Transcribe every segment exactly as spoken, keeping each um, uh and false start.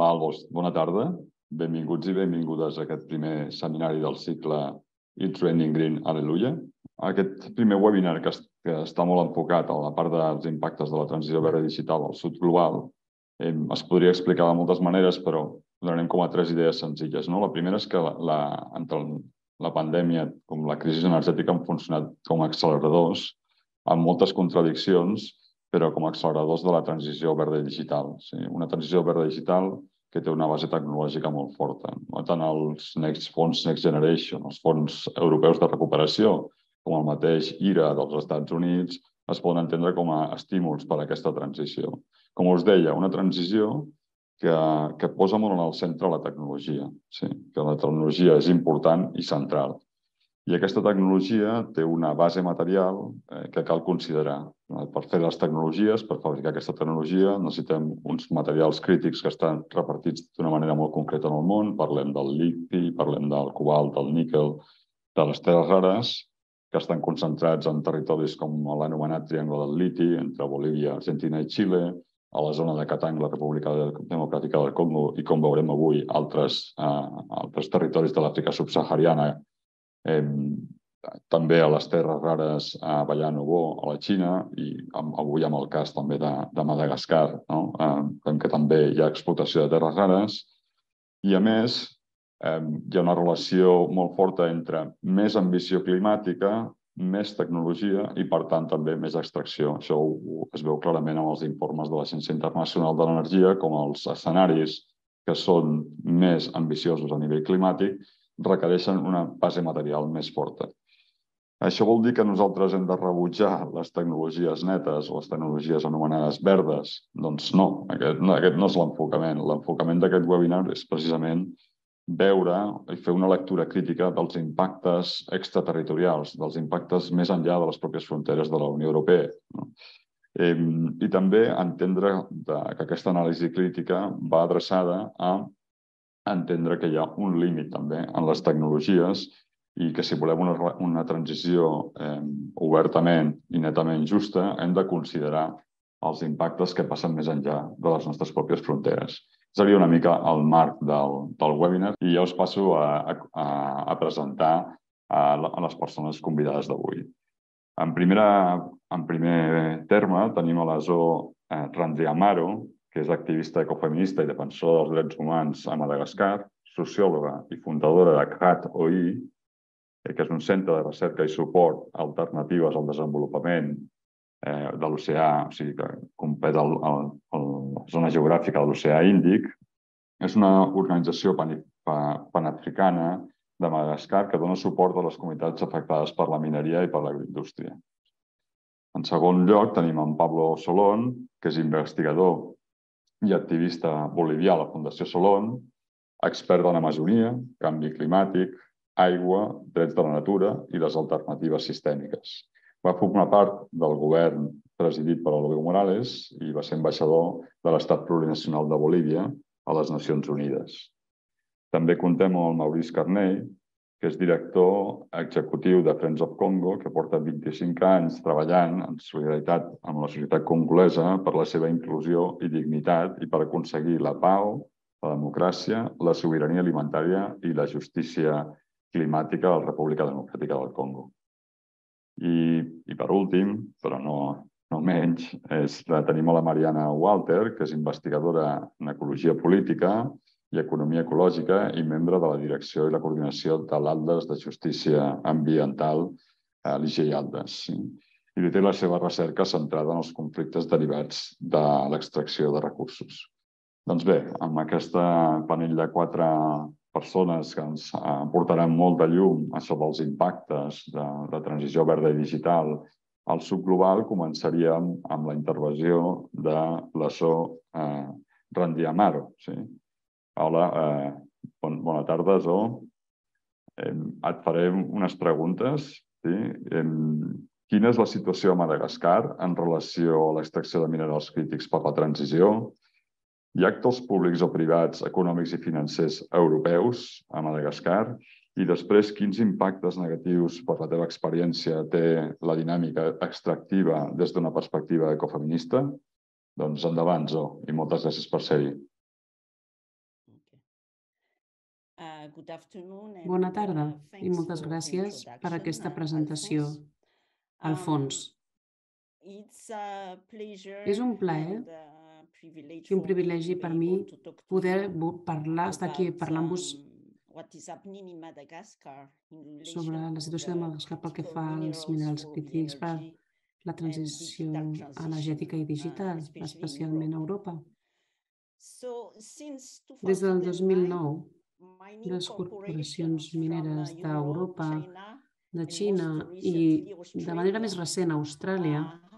Val, doncs, bona tarda. Benvinguts i benvingudes a aquest primer seminari del cicle It's Raining Green, Aleluia. Aquest primer webinar que, que està molt enfocat a la part dels impactes de la transició verda digital al sud global eh, es podria explicar de moltes maneres, però donarem com a tres idees senzilles. No? La primera és que la, la, entre la pandèmia com la crisi energètica han funcionat com a acceleradors amb moltes contradiccions, però com a acceleradors de la transició verda i digital. Sí? Una transició verda digital que té una base tecnològica molt forta. No? Tant els Next Fons Next Generation, els fons europeus de recuperació, com el mateix I R A dels Estats Units, es poden entendre com a estímuls per a aquesta transició. Com us deia, una transició que, que posa molt en el centre la tecnologia. Sí? Que la tecnologia és important i central. I aquesta tecnologia té una base material eh, que cal considerar. Per fer les tecnologies, per fabricar aquesta tecnologia, necessitem uns materials crítics que estan repartits d'una manera molt concreta en el món. Parlem del liti, parlem del cobalt, del níquel, de les terres rares, que estan concentrats en territoris com l'anomenat Triangle del Liti, entre Bolívia, Argentina i Xile, a la zona de Katang, la República Democràtica del Congo, i com veurem avui, altres, eh, altres territoris de l'Àfrica subsahariana, Eh, també a les terres rares a Bayanobo, a la Xina, i amb, avui amb el cas també de, de Madagascar, no? eh, que també hi ha explotació de terres rares. I a més, eh, hi ha una relació molt forta entre més ambició climàtica, més tecnologia i, per tant, també més extracció. Això es veu clarament amb els informes de l'Agència Internacional de l'Energia, com els escenaris que són més ambiciosos a nivell climàtic requereixen una base material més forta. Això vol dir que nosaltres hem de rebutjar les tecnologies netes o les tecnologies anomenades verdes? Doncs no, aquest no, aquest no és l'enfocament. L'enfocament d'aquest webinar és precisament veure i fer una lectura crítica dels impactes extraterritorials, dels impactes més enllà de les pròpies fronteres de la Unió Europea. No? Eh, I també entendre que aquesta anàlisi crítica va adreçada a entendre que hi ha un límit també en les tecnologies i que si volem una, una transició eh, obertament i netament justa hem de considerar els impactes que passen més enllà de les nostres pròpies fronteres. Seria una mica el marc del, del webinar i ja us passo a, a, a presentar a, a les persones convidades d'avui. En, primera, en primer terme tenim a la Zoe eh, Randriamaro, que és activista ecofeminista i defensora dels drets humans a Madagascar, sociòloga i fundadora de C A T O I, que és un centre de recerca i suport a alternatives al desenvolupament eh, de l'oceà, o sigui que complet el, el, el, la zona geogràfica de l'oceà Índic. És una organització pan, panafricana de Madagascar que dona suport a les comunitats afectades per la mineria i per l'agroindústria. En segon lloc tenim en Pablo Solón, que és investigador i activista bolivià a la Fundació Solón, expert en Amazonia, canvi climàtic, aigua, drets de la natura i les alternatives sistèmiques. Va formar part del govern presidit per Evo Morales i va ser ambaixador de l'Estat Plurinacional de Bolívia a les Nacions Unides. També comptem amb el Maurice Carney, que és director executiu de Friends of Congo, que porta vint-i-cinc anys treballant en solidaritat amb la societat congolesa per la seva inclusió i dignitat i per aconseguir la pau, la democràcia, la sobirania alimentària i la justícia climàtica a la República Democràtica del Congo. I, i per últim, però no, no menys, és, tenim a la Mariana Walter, que és investigadora en ecologia política i economia ecològica i membre de la direcció i la coordinació de l'Atles de Justícia Ambiental, l'I G I Atles. I té la seva recerca centrada en els conflictes derivats de l'extracció de recursos. Doncs bé, amb aquesta panell de quatre persones que ens portaran molt de llum sobre els impactes de la transició verda i digital al sud global, començaríem amb la intervenció de la Zoe Randriamaro. Hola, eh, bon, bona tarda, Zoe. Eh, et faré unes preguntes. Sí? Eh, quina és la situació a Madagascar en relació a l'extracció de minerals crítics per la transició? Hi ha actors públics o privats, econòmics i financers europeus a Madagascar? I després, quins impactes negatius per la teva experiència té la dinàmica extractiva des d'una perspectiva ecofeminista? Doncs endavant, Zoe, i moltes gràcies per ser-hi. Bona tarda i moltes gràcies per aquesta presentació, Alfons. És un plaer i un privilegi per mi poder parlar, estar aquí parlant amb vos sobre la situació de Madagascar pel que fa als minerals crítics per la transició energètica i digital, especialment a Europa. Des del dos mil nou, les corporacions mineres d'Europa, de Xina i, de manera més recent, Austràlia,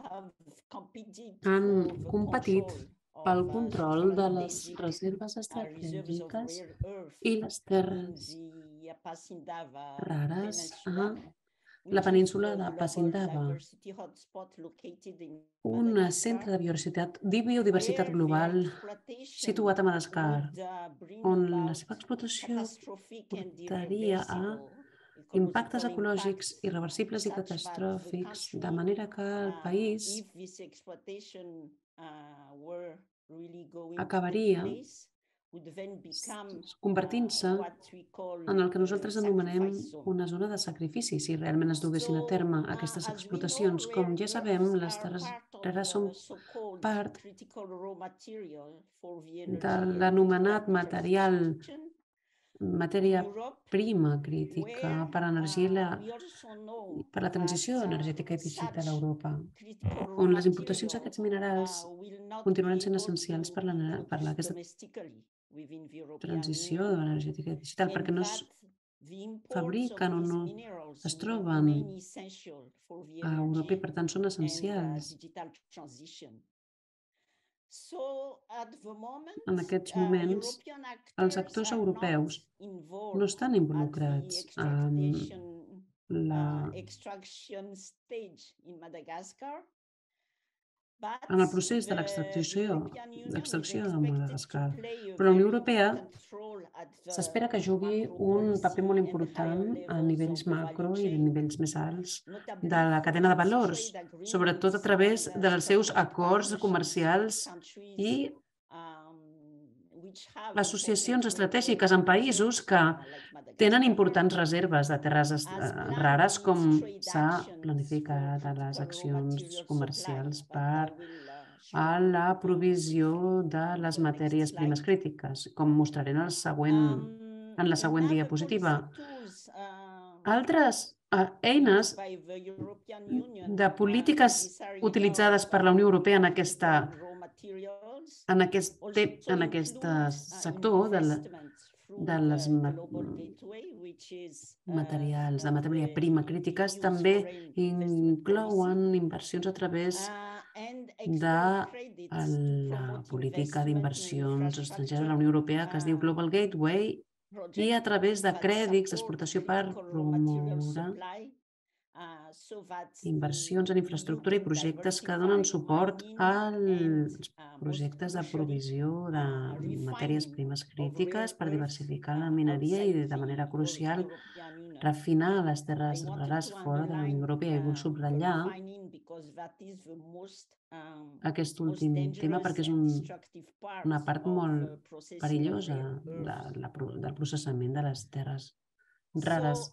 han competit pel control de les reserves estratègiques i les terres rares a la península de Pasindava, un centre de biodiversitat, de biodiversitat global situat a Madagascar, on la seva explotació portaria a impactes ecològics irreversibles i catastròfics, de manera que el país acabaria convertint-se en el que nosaltres anomenem una zona de sacrifici, si realment es duguessin a terme aquestes explotacions. Com ja sabem, les terres rares són part de l'anomenat material matèria prima crítica per a l'energia i la, per a la transició energètica i digital a Europa, on les importacions d'aquests minerals continuaran sent essencials per, la, per la, aquesta transició energètica i digital, perquè no es fabriquen o no es troben a Europa i, per tant, són essencials. En aquests moments, els actors europeus no estan involucrats en la en el procés de l'extracció l'extracció de Madagascar. Però la Unió Europea s'espera que jugui un paper molt important a nivells macro i de nivells més alts de la cadena de valors, sobretot a través dels seus acords comercials i associacions estratègiques en països que tenen importants reserves de terres rares, com s'ha planificat a les accions comercials per a la provisió de les matèries primes crítiques, com mostraré en, el següent, en la següent diapositiva. Altres eines de polítiques utilitzades per la Unió Europea en aquesta en aquest, en aquest sector de, la, de les materials, de matèria prima crítiques, també inclouen inversions a través de la política d'inversions estrangeres de la Unió Europea que es diu Global Gateway i a través de crèdits d'exportació per promoure inversions en infraestructura i projectes que donen suport als projectes de provisió de matèries primes crítiques per diversificar la mineria i, de manera crucial, refinar les terres rares fora de la Unió Europea. I vull subratllar aquest últim tema perquè és un, una part molt perillosa de la, del processament de les terres rares.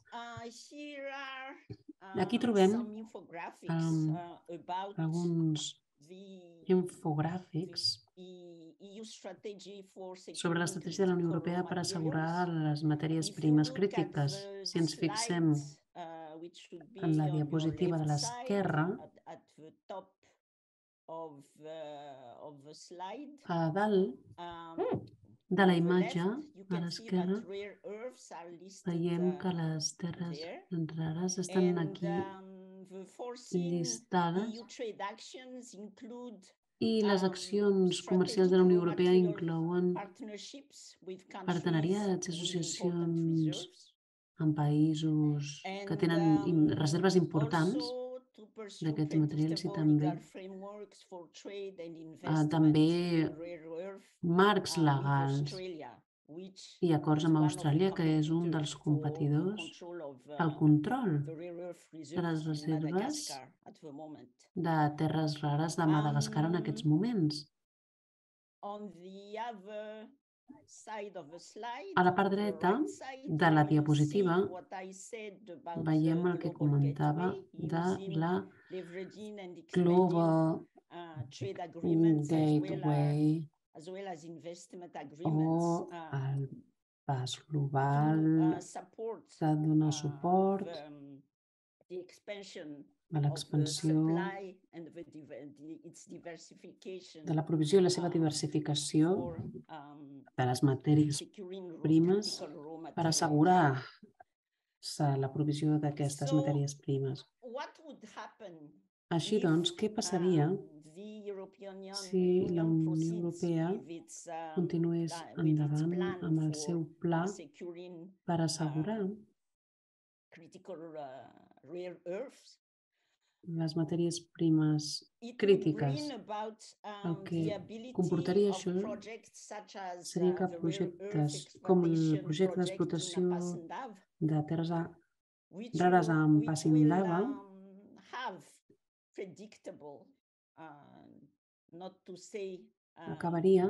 Aquí trobem um, alguns infogràfics sobre l'estratègia de la Unió Europea per assegurar les matèries primes crítiques. Si ens fixem en la diapositiva de l'esquerra, a dalt de la imatge, a l'esquerra, veiem que les terres rares estan aquí llistades i les accions comercials de la Unió Europea inclouen partenariats i associacions amb països que tenen reserves importants d'aquests materials i també, uh, també marcs legals i acords amb Austràlia, que és un dels competidors al control de les reserves de terres rares de Madagascar en aquests moments. A la part dreta de la diapositiva veiem el que comentava de la Global Gateway o el pas global que dona suport a l'expansió de la provisió i la seva diversificació de les matèries primes per assegurar-se la provisió d'aquestes matèries primes. Així doncs, què passaria si la Unió Europea continués endavant amb el seu pla per assegurar les matèries primes crítiques? El que comportaria això seria que projectes com el projecte d'explotació de terres rares amb Pasindava acabaria,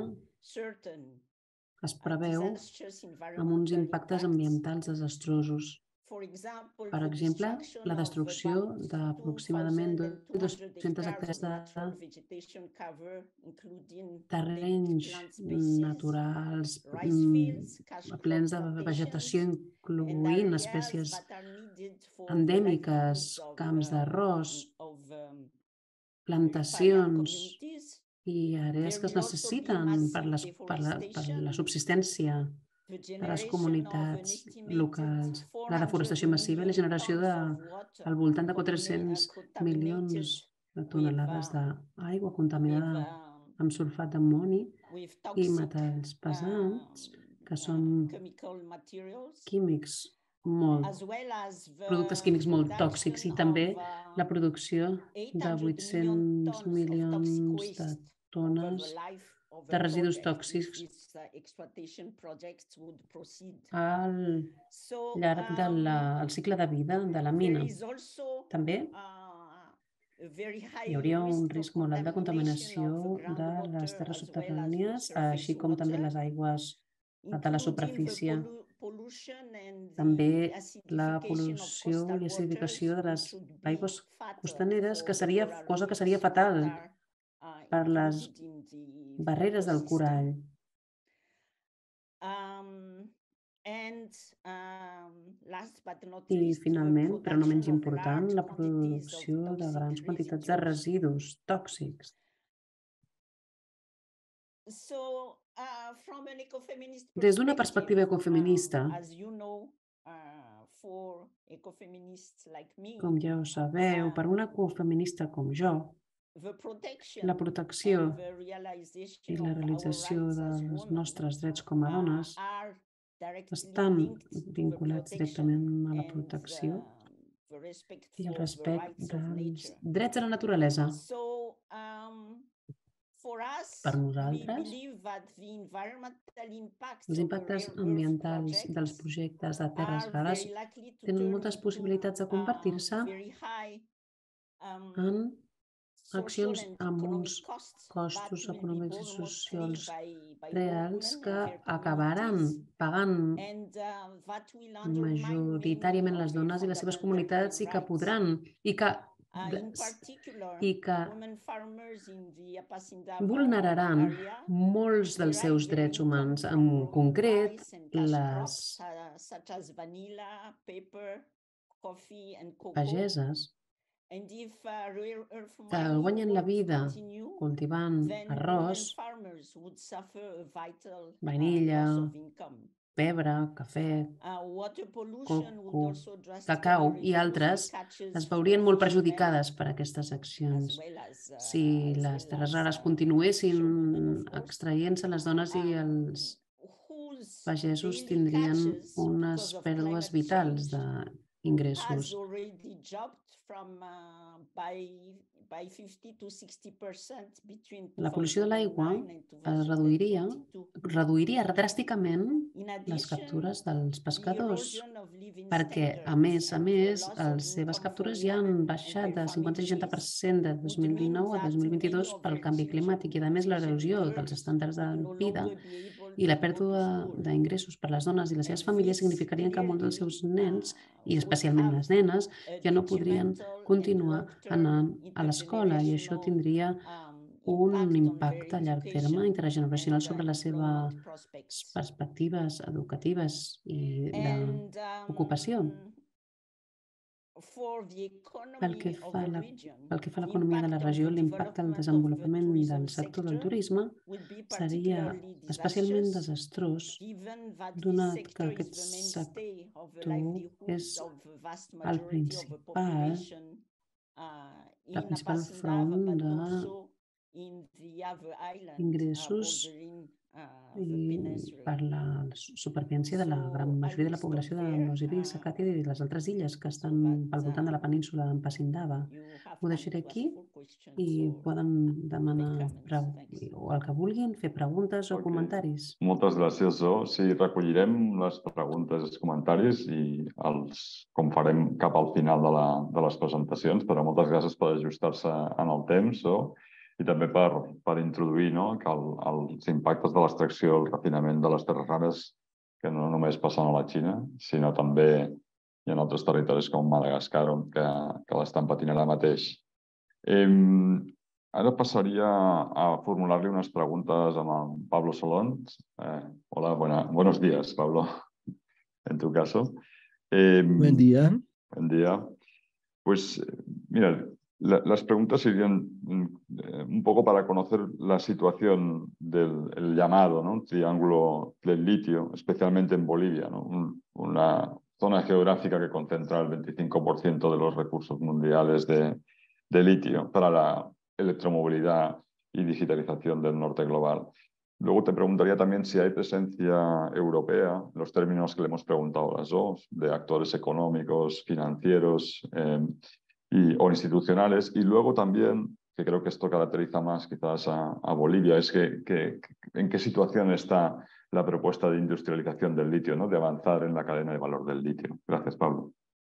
es preveu, amb uns impactes ambientals desastrosos. Per exemple, la destrucció d'aproximadament dues-centes hectàrees de terrenys naturals plens de vegetació, incloent espècies endèmiques, camps d'arròs, plantacions i àrees que es necessiten per, les, per, la, per la subsistència de les comunitats locals. La deforestació massiva i la generació de, al voltant de quatre-cents milions de tonelades d'aigua contaminada amb sulfat d'amoni i metalls pesants, que són químics molt, productes químics molt tòxics, i també la producció de vuit-cents milions de tones de residus tòxics al llarg del cicle de vida de la mina. També hi hauria un risc molt alt de contaminació de les terres subterrànies, així com també les aigües de la superfície. També la pol·lució i acidificació de les aigües costaneres, que seria, cosa que seria fatal per les barreres del corall. I finalment, però no menys important, la producció de grans quantitats de residus tòxics. Des d'una perspectiva ecofeminista, com ja ho sabeu, per una ecofeminista com jo, la protecció i la realització dels nostres drets com a dones estan vinculats directament a la protecció i al respecte dels drets de la naturalesa. Per nosaltres, els impactes ambientals dels projectes de terres rares tenen moltes possibilitats de convertir-se en accions amb uns costos econòmics i socials reals que acabaran pagant majoritàriament les dones i les seves comunitats, i que podran i que, i que vulneraran molts dels seus drets humans, en concret les pageses que guanyen la vida cultivant arròs, vainilla, pebre, cafè, coco, cacau i altres, es veurien molt perjudicades per aquestes accions. Si les terres rares continuessin extraient-se, les dones i els pagesos tindrien unes pèrdues vitals d'ingressos. La pol·lució de l'aigua es reduiria, reduiria dràsticament les captures dels pescadors, perquè, a més a més, les seves captures ja han baixat de cinquanta a seixanta per cent de dos mil dinou a dos mil vint-i-dos pel canvi climàtic i, a més, l'erosió dels estàndards de vida i la pèrdua d'ingressos per les dones i les seves famílies significarien que molts dels seus nens, i especialment les nenes, ja no podrien continuar anant a l'escola i això tindria un impacte a llarg terme intergeneracional sobre les seves perspectives educatives i d'ocupació. Pel que fa a la, pel que fa a l'economia de la regió, l'impacte al desenvolupament del sector del turisme seria especialment desastrós, donat que aquest sector és el principal, la principal font d'ingressos per la supervivència de la gran majoria de la població de Nosiri i Sakati i les altres illes que estan pel voltant de la península d'Ampasindava. Ho deixaré aquí i poden demanar o el que vulguin, fer preguntes o comentaris. Moltes gràcies, Zo. Sí, recollirem les preguntes i els comentaris i els com farem cap al final de, la, de les presentacions, però moltes gràcies per ajustar-se en el temps, Zo. I també per, per introduir no, que el, els impactes de l'extracció, el refinament de les terres rares, que no només passen a la Xina, sinó també hi ha altres territoris com Madagascar que, que l'estan patint ara mateix. Eh, ara passaria a formular-li unes preguntes a Pablo Solón. Eh, hola, buena, buenos días, Pablo, en tu caso. Eh, Buen día. Buen día. Pues, mira, las preguntas irían un poco para conocer la situación del el llamado, ¿no? Triángulo del litio, especialmente en Bolivia, ¿no? Un, una zona geográfica que concentra el veinticinco por ciento de los recursos mundiales de, de litio para la electromovilidad y digitalización del norte global. Luego te preguntaría también si hay presencia europea, los términos que le hemos preguntado a las dos, de actores económicos, financieros, eh, Y, o institucionales, y luego también, que creo que esto caracteriza más quizás a, a Bolivia, es que, que, en qué situación está la propuesta de industrialización del litio, ¿no? De avanzar en la cadena de valor del litio. Gracias, Pablo.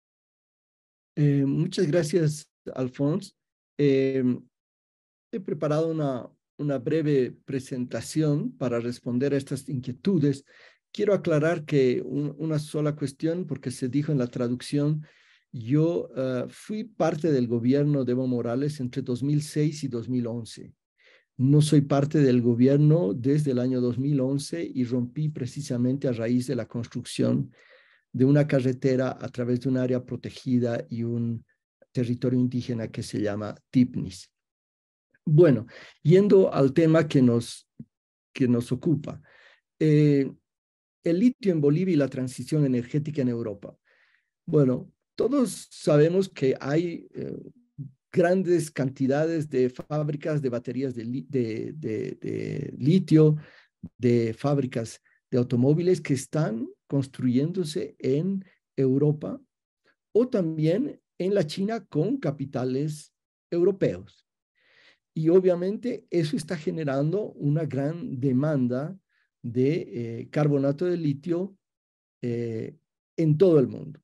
Eh, muchas gracias, Alfonso. Eh, he preparado una, una breve presentación para responder a estas inquietudes. Quiero aclarar que un, una sola cuestión, porque se dijo en la traducción. Yo uh, fui parte del gobierno de Evo Morales entre dos mil seis y dos mil once. No soy parte del gobierno desde el año dos mil once y rompí precisamente a raíz de la construcción de una carretera a través de un área protegida y un territorio indígena que se llama Tipnis. Bueno, yendo al tema que nos, que nos ocupa. Eh, el litio en Bolivia y la transición energética en Europa. Bueno, todos sabemos que hay eh, grandes cantidades de fábricas de baterías de, li de, de, de litio, de fábricas de automóviles que están construyéndose en Europa o también en la China con capitales europeos. Y obviamente eso está generando una gran demanda de eh, carbonato de litio eh, en todo el mundo.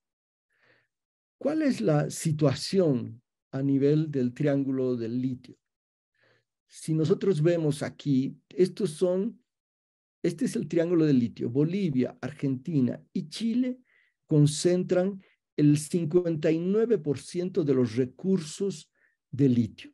¿Cuál es la situación a nivel del triángulo del litio? Si nosotros vemos aquí, estos son, este es el triángulo del litio. Bolivia, Argentina y Chile concentran el cincuenta y nueve por ciento de los recursos de litio.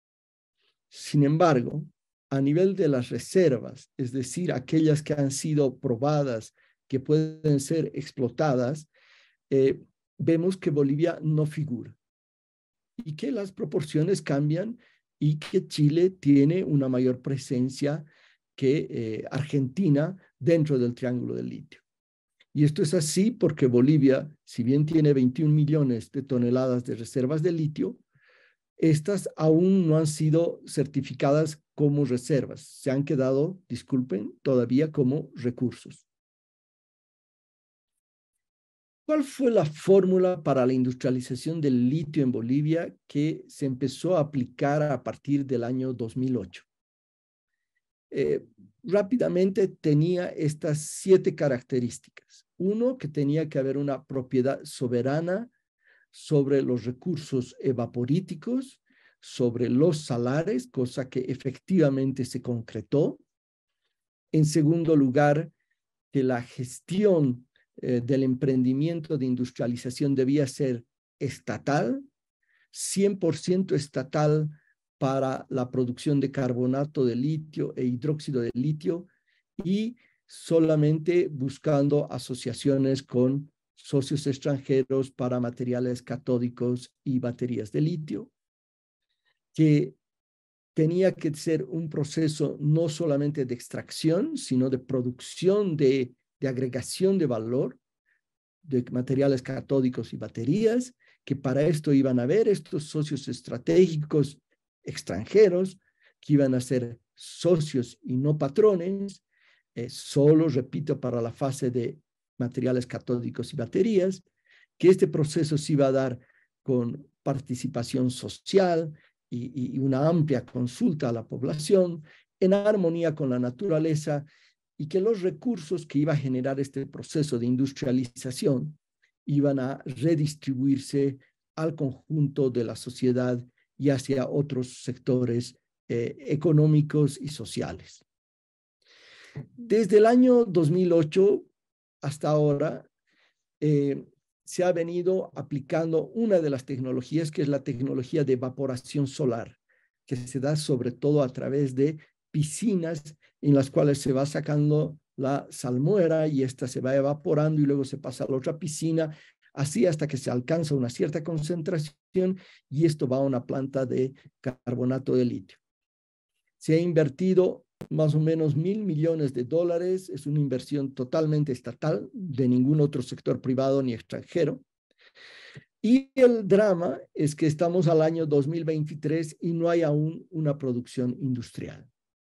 Sin embargo, a nivel de las reservas, es decir, aquellas que han sido probadas, que pueden ser explotadas, eh, vemos que Bolivia no figura y que las proporciones cambian y que Chile tiene una mayor presencia que eh, Argentina dentro del triángulo del litio. Y esto es así porque Bolivia, si bien tiene veintiún millones de toneladas de reservas de litio, estas aún no han sido certificadas como reservas. Se han quedado, disculpen, todavía como recursos. ¿Cuál fue la fórmula para la industrialización del litio en Bolivia que se empezó a aplicar a partir del año dos mil ocho? Eh, rápidamente tenía estas siete características. Uno, que tenía que haber una propiedad soberana sobre los recursos evaporíticos, sobre los salares, cosa que efectivamente se concretó. En segundo lugar, que la gestión eh, del emprendimiento de industrialización debía ser estatal, cien por ciento estatal para la producción de carbonato de litio e hidróxido de litio y solamente buscando asociaciones con socios extranjeros para materiales catódicos y baterías de litio, que tenía que ser un proceso no solamente de extracción, sino de producción, de, de agregación de valor de materiales catódicos y baterías, que para esto iban a haber estos socios estratégicos extranjeros, que iban a ser socios y no patrones, eh, solo, repito, para la fase de materiales catódicos y baterías, que este proceso se iba a dar con participación social y, y una amplia consulta a la población, en armonía con la naturaleza, y que los recursos que iba a generar este proceso de industrialización iban a redistribuirse al conjunto de la sociedad y hacia otros sectores eh, económicos y sociales. Desde el año dos mil ocho hasta ahora, eh, se ha venido aplicando una de las tecnologías, que es la tecnología de evaporación solar, que se da sobre todo a través de piscinas en las cuales se va sacando la salmuera y esta se va evaporando y luego se pasa a la otra piscina, así hasta que se alcanza una cierta concentración y esto va a una planta de carbonato de litio. Se ha invertido más o menos mil millones de dólares, es una inversión totalmente estatal, de ningún otro sector privado ni extranjero. Y el drama es que estamos al año dos mil veintitrés y no hay aún una producción industrial.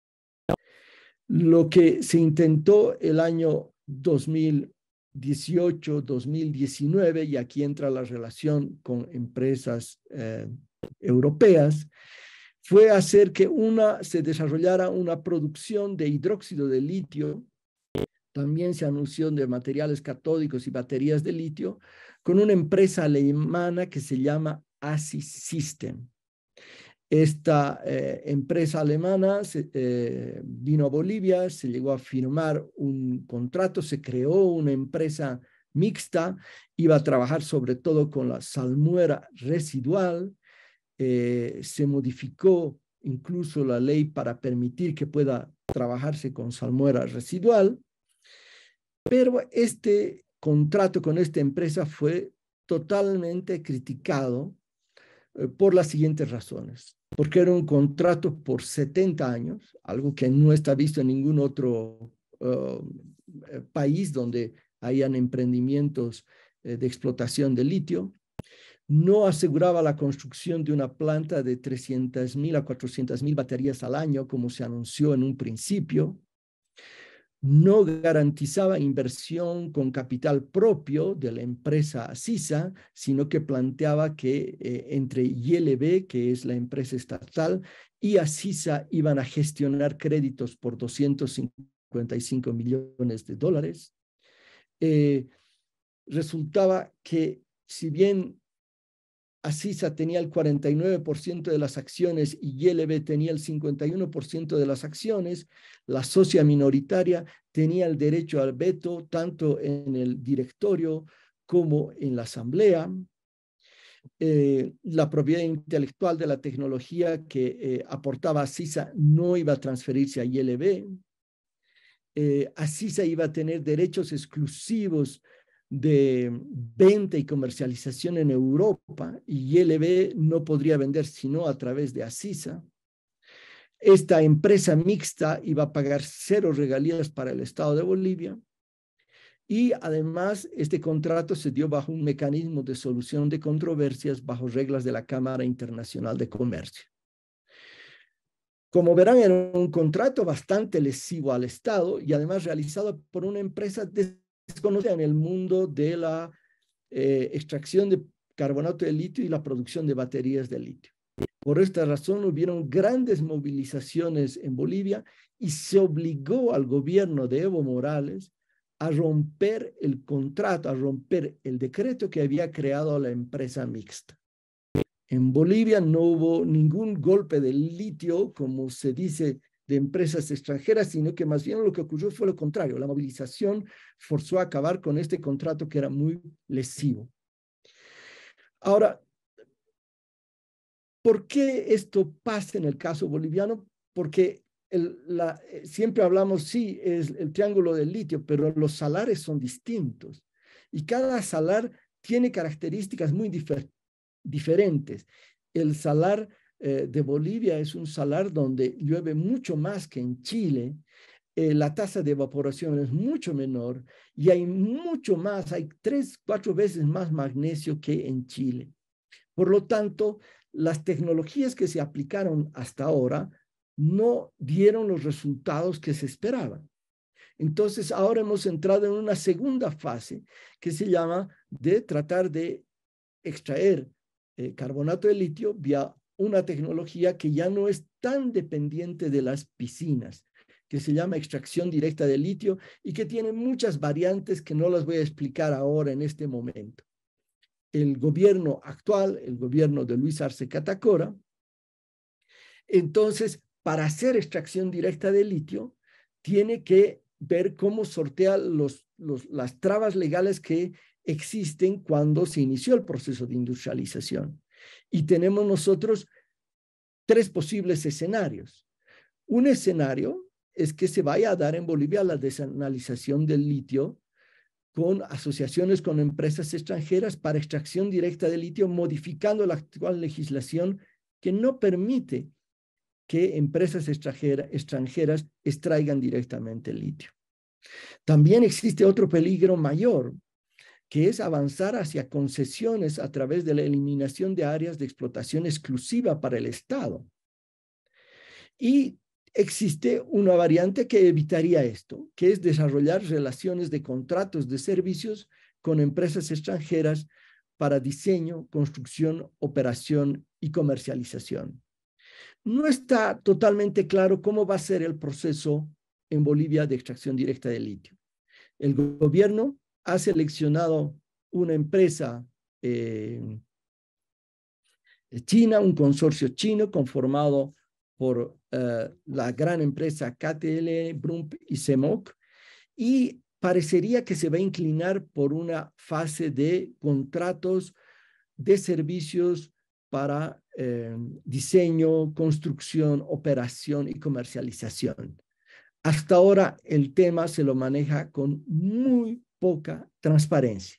Lo que se intentó el año dos mil dieciocho, dos mil diecinueve, y aquí entra la relación con empresas eh, europeas, fue hacer que una, se desarrollara una producción de hidróxido de litio, también se anunció de materiales catódicos y baterías de litio, con una empresa alemana que se llama ASIS System. Esta eh, empresa alemana se, eh, vino a Bolivia, se llegó a firmar un contrato, se creó una empresa mixta, iba a trabajar sobre todo con la salmuera residual. Eh, se modificó incluso la ley para permitir que pueda trabajarse con salmuera residual, pero este contrato con esta empresa fue totalmente criticado eh, por las siguientes razones. Porque era un contrato por setenta años, algo que no está visto en ningún otro uh, país donde hayan emprendimientos eh, de explotación de litio. No aseguraba la construcción de una planta de trescientas mil a cuatrocientas mil baterías al año, como se anunció en un principio. No garantizaba inversión con capital propio de la empresa ASISA, sino que planteaba que eh, entre I L B, que es la empresa estatal, y ASISA iban a gestionar créditos por doscientos cincuenta y cinco millones de dólares. Eh, resultaba que si bien ASISA tenía el cuarenta y nueve por ciento de las acciones y I L B tenía el cincuenta y uno por ciento de las acciones, la socia minoritaria tenía el derecho al veto tanto en el directorio como en la asamblea. Eh, la propiedad intelectual de la tecnología que eh, aportaba ASISA no iba a transferirse a I L B. Eh, ASISA iba a tener derechos exclusivos de venta y comercialización en Europa y I L B no podría vender sino a través de ASISA. Esta empresa mixta iba a pagar cero regalías para el Estado de Bolivia y además este contrato se dio bajo un mecanismo de solución de controversias bajo reglas de la Cámara Internacional de Comercio. Como verán, era un contrato bastante lesivo al Estado y además realizado por una empresa desconocida en el mundo de la eh, extracción de carbonato de litio y la producción de baterías de litio. Por esta razón hubieron grandes movilizaciones en Bolivia y se obligó al gobierno de Evo Morales a romper el contrato, a romper el decreto que había creado la empresa mixta. En Bolivia no hubo ningún golpe de litio, como se dice, de empresas extranjeras, sino que más bien lo que ocurrió fue lo contrario. La movilización forzó a acabar con este contrato que era muy lesivo. Ahora, ¿por qué esto pasa en el caso boliviano? Porque el, la, siempre hablamos, sí, es el triángulo del litio, pero los salares son distintos. Y cada salar tiene características muy difer diferentes. El salar eh, de Bolivia es un salar donde llueve mucho más que en Chile. Eh, la tasa de evaporación es mucho menor y hay mucho más, hay tres, cuatro veces más magnesio que en Chile. Por lo tanto, las tecnologías que se aplicaron hasta ahora no dieron los resultados que se esperaban. Entonces, ahora hemos entrado en una segunda fase que se llama de tratar de extraer eh, carbonato de litio vía una tecnología que ya no es tan dependiente de las piscinas, que se llama extracción directa de litio y que tiene muchas variantes que no las voy a explicar ahora en este momento. El gobierno actual, el gobierno de Luis Arce Catacora, entonces, para hacer extracción directa de litio, tiene que ver cómo sortea los, los, las trabas legales que existen cuando se inició el proceso de industrialización. Y tenemos nosotros tres posibles escenarios. Un escenario es que se vaya a dar en Bolivia la desanalización del litio con asociaciones con empresas extranjeras para extracción directa de litio, modificando la actual legislación que no permite que empresas extranjera, extranjeras extraigan directamente el litio. También existe otro peligro mayor, que es avanzar hacia concesiones a través de la eliminación de áreas de explotación exclusiva para el Estado. Y existe una variante que evitaría esto, que es desarrollar relaciones de contratos de servicios con empresas extranjeras para diseño, construcción, operación y comercialización. No está totalmente claro cómo va a ser el proceso en Bolivia de extracción directa de litio. El gobierno ha seleccionado una empresa eh, china, un consorcio chino conformado por uh, la gran empresa K T L, Brump y Semoc, y parecería que se va a inclinar por una fase de contratos de servicios para eh, diseño, construcción, operación y comercialización. Hasta ahora el tema se lo maneja con muy poca transparencia.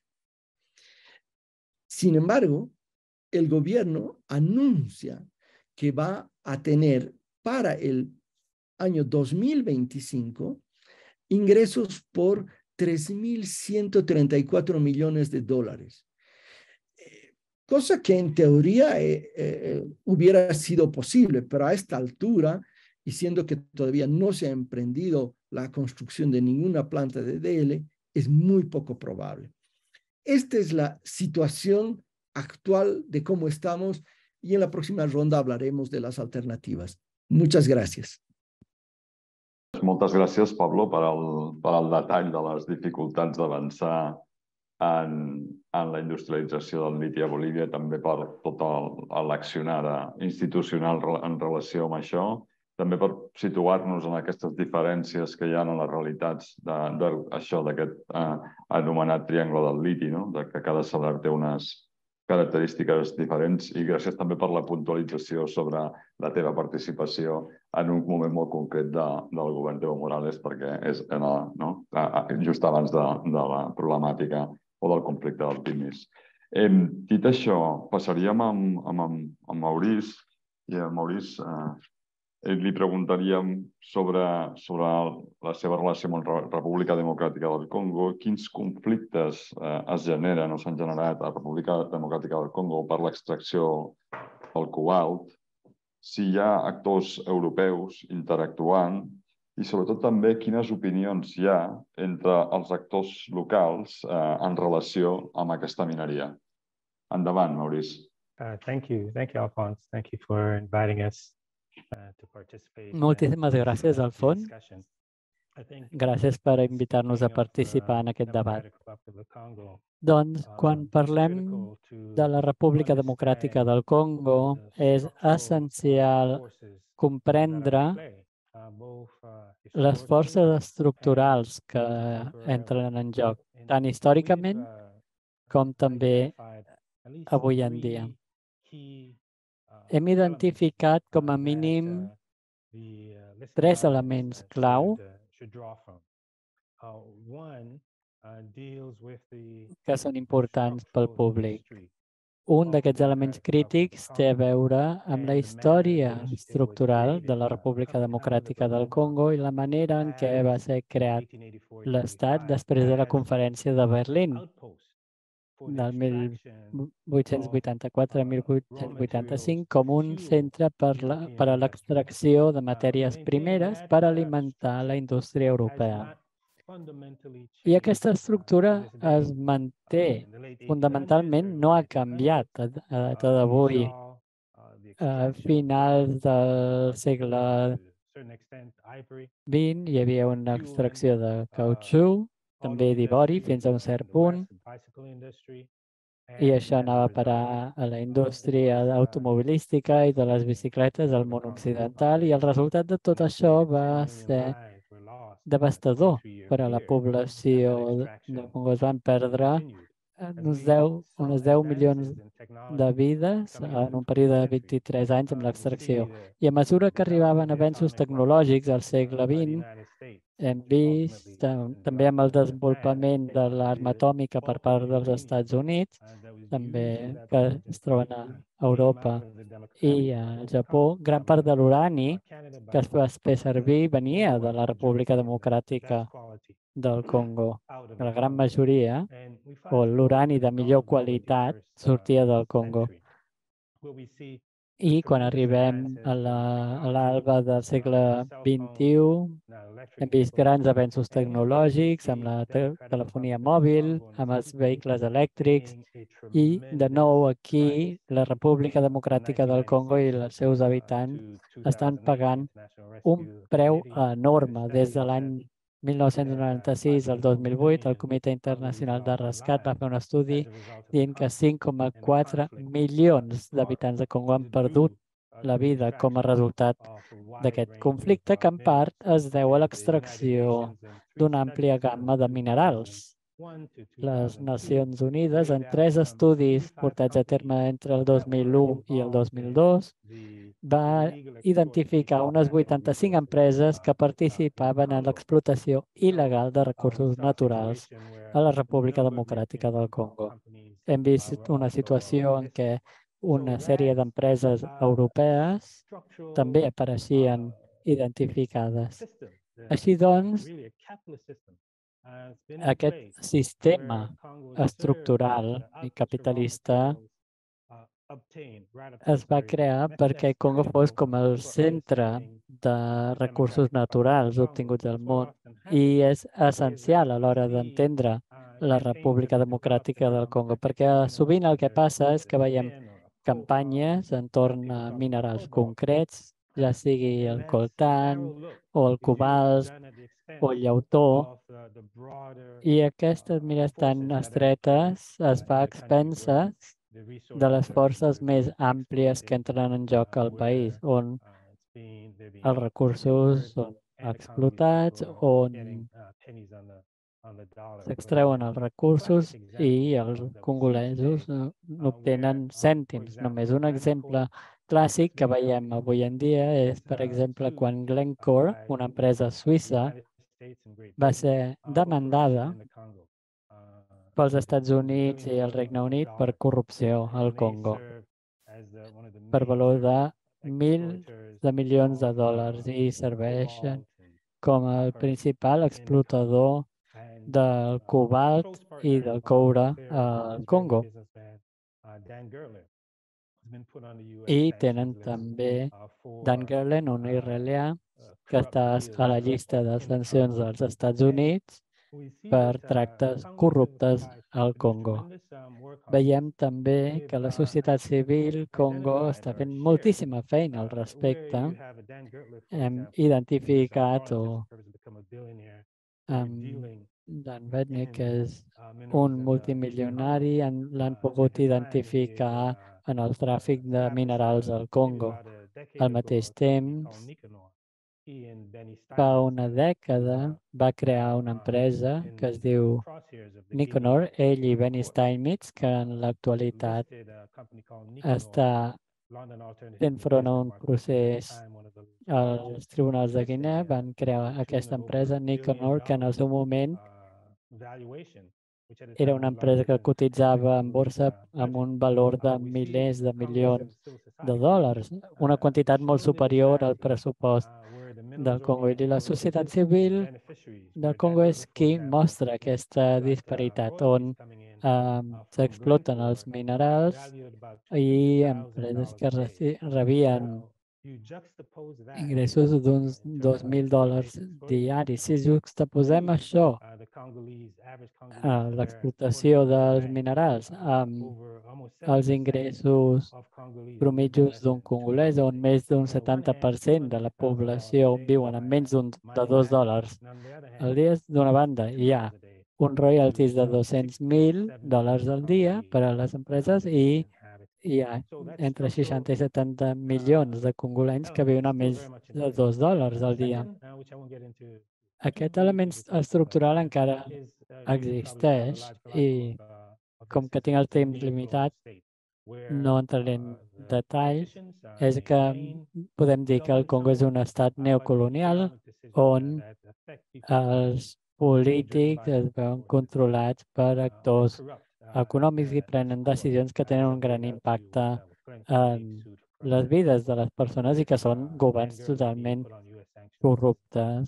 Sin embargo, el gobierno anuncia que va a tener para el año dos mil veinticinco ingresos por tres mil ciento treinta y cuatro millones de dólares. Eh, cosa que en teoría eh, eh, hubiera sido posible, pero a esta altura, y siendo que todavía no se ha emprendido la construcción de ninguna planta de D L, es muy poco probable. Esta es la situación actual de cómo estamos y en la próxima ronda hablaremos de las alternativas. Muchas gracias. Moltes gràcies, Pablo, per al, per al detall de les dificultats d'avançar en, en la industrialització del liti a Bolívia, també per tot l'accionar institucional en relació amb això, també per situar-nos en aquestes diferències que hi ha en les realitats d'això, d'aquest eh, anomenat triangle del liti, no? De que cada salar té unes característiques diferents, i gràcies també per la puntualització sobre la teva participació en un moment molt concret de, del govern d'Evo Morales, perquè és en la, no? just abans de, de la problemàtica o del conflicte del Pimis. Eh, dit això, passaríem amb, amb, amb Maurice, i a Maurice eh, li preguntaríem sobre, sobre la seva relació amb la República Democràtica del Congo, quins conflictes eh, es generen o s'han generat a la República Democràtica del Congo per l'extracció del cobalt, si hi ha actors europeus interactuant I sobretot també quines opinions hi ha entre els actors locals eh, en relació amb aquesta mineria. Endavant, Maurice. Uh, thank you. Thank you, Alphonse. Thank you for inviting us uh, to participate. Moltíssimes in gràcies, this, uh, Alfons. discussion. I think, Gràcies per invitar-nos a speaking of, participar en uh, aquest debat. Democratic Republic of Congo, Doncs, uh, quan it's parlem critical to de la República Democràtica understand del Congo, the és structural, uh, essencial forces that are at comprendre play, uh, both, uh, les historically forces estructurals que contemporarily. entren en joc, And tant we've, històricament uh, com també identified at least avui en dia. three key, uh, Hem elements, identificat com a uh, that, mínim uh, the, uh, listening tres audience, elements uh, clau should, uh, should draw from. Uh, one, uh, deals with the que són importants pel structural públic. history Un of d'aquests the elements Democratic Republic of crítics té a Congo veure amb la and the manner in història which it was estructural de created, la uh, República coming out of the Democràtica del Berlin Congo Wall i la manera en què as va ser creat eighteen eighty-four l'Estat eighteen després de la eighty-five Conferència de as Berlín outpost for the del extraction vuit-cents of, vuitanta-quatre a uh, raw divuit vuitanta-cinc materials com to un fuel centre per, la, European per a industry. l'extracció de Uh, matèries maintaining primeres that, per uh, alimentar la structure indústria has europea. not fundamentally I changed, aquesta uh, estructura to this day. es manté. Uh, in the late eighteen hundreds, Fundamentalment early no ha nineteen hundreds, canviat a, a data uh, we d'avui. saw, uh, the A extraction of finals gold, del uh, segle to a certain extent ivory, vint hi havia una fueling, extracció de uh, cautxú, també auto d'ivori, industry fins a un uh, cert in the punt, West, the bicycle industry, i and això as a anava a result, parar a la uh, it indústria was, uh, automobilística i de les bicicletes al món occidental, i el resultat de tot això va ser devastador per a la població de Congo. Es van perdre uns deu, unes deu milions de vides en un període de vint-i-tres anys amb l'extracció. I a mesura que arribaven avenços tecnològics al segle vint, hem vist eh, també amb el desenvolupament de l'arma atòmica per part dels Estats Units, també que es troben a Europa i al Japó, gran part de l'urani que es va fer servir venia de la República Democràtica del Congo. La gran majoria, o l'urani de millor qualitat, sortia del Congo. I quan arribem a la- a l'alba del segle vint-i-u, hem vist grans avenços tecnològics amb la te telefonia mòbil, amb els vehicles elèctrics, i de nou aquí la República Democràtica del Congo i els seus habitants estan pagant un preu enorme. Des de l'any mil nou-cents noranta-sis al dos mil vuit, el Comitè Internacional de Rescat va fer un estudi dient que cinc coma quatre milions d'habitants de Congo han perdut la vida com a resultat d'aquest conflicte, que en part es deu a l'extracció d'una àmplia gamma de minerals. Les Nacions Unides, en tres estudis portats a terme entre el dos mil u i el dos mil dos, va identificar unes vuitanta-cinc empreses que participaven en l'explotació il·legal de recursos naturals a la República Democràtica del Congo. Hem vist una situació en què una sèrie d'empreses europees també apareixien identificades. Així doncs, aquest sistema estructural i capitalista es va crear perquè Congo fos com el centre de recursos naturals obtinguts al món i és essencial a l'hora d'entendre la República Democràtica del Congo, perquè sovint el que passa és que veiem campanyes entorn a minerals concrets, ja sigui el coltan o el cobalt o el llautó, i aquestes mires tan estretes es fa a expenses de les forces més àmplies que entren en joc al país, on els recursos són explotats, on s'extreuen els recursos i els congolesos n'obtenen cèntims. Només un exemple clàssic que veiem avui en dia és, per exemple, quan Glencore, una empresa suïssa, va ser demandada pels Estats Units i el Regne Unit per corrupció al Congo, per valor de mil de milions de dòlars, i serveixen com el principal explotador del cobalt i del coure al Congo. I tenen també Dan Gerlen, un israelià, que està a la llista de sancions dels Estats Units per tractes corruptes al Congo. Veiem també que la societat civil Congo està fent moltíssima feina al respecte. Hem identificat o um, Dan Vednik, que és un multimilionari, l'han pogut identificar en el tràfic de minerals al Congo. Al mateix temps, fa una dècada va crear una empresa que es diu Nicanor, ell i Benny Steinmetz, que en l'actualitat està fent front a un procés als tribunals de Guinea. Van crear aquesta empresa, Nicanor, que en el seu moment era una empresa que cotitzava en borsa amb un valor de milers de milions de dòlars, una quantitat molt superior al pressupost del Congo. I la societat civil del Congo és qui mostra aquesta disparitat, on um, s'exploten els minerals i empreses que rebien ingressos d'uns dos mil dòlars diaris. Si juxtaposem això, l'explotació dels minerals, amb els ingressos promitjos d'un congolès, on més d'un setanta per cent de la població viuen amb menys de dos dòlars al dia, d'una banda hi ha un royalties de dos-cents mil dòlars al dia per a les empreses i hi ha entre seixanta i setanta milions de congolenys que viuen a més de dos dòlars al dia. Aquest element estructural encara existeix i, com que tinc el temps limitat, no entraré en detalls, és que podem dir que el Congo és un estat neocolonial on els polítics es veuen controlats per actors econòmics i prenen decisions que tenen un gran impacte en les vides de les persones i que són governs totalment corruptes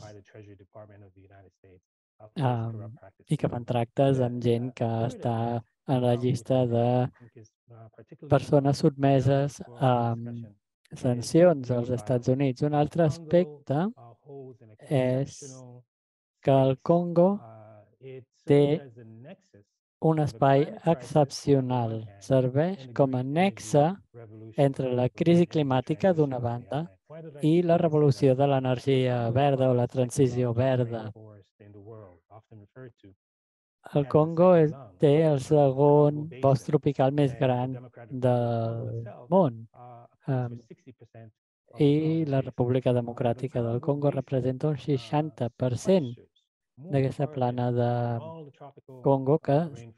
um, i que fan tractes amb gent que està en la llista de persones sotmeses a sancions als Estats Units. Un altre aspecte és que el Congo té un espai excepcional. Serveix com a nexe entre la crisi climàtica d'una banda i la revolució de l'energia verda o la transició verda. El Congo és, té el segon bosc tropical més gran del món. Um, I la República Democràtica del Congo representa un seixanta per cent d'aquesta plana de Congo que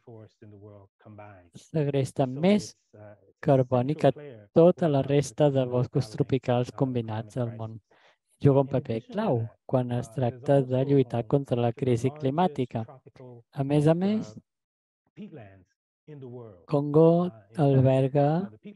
segresta més carboni que tota la resta de boscos tropicals combinats al món. Juga un paper clau quan es tracta de lluitar contra la crisi climàtica. A més a més, Congo alberga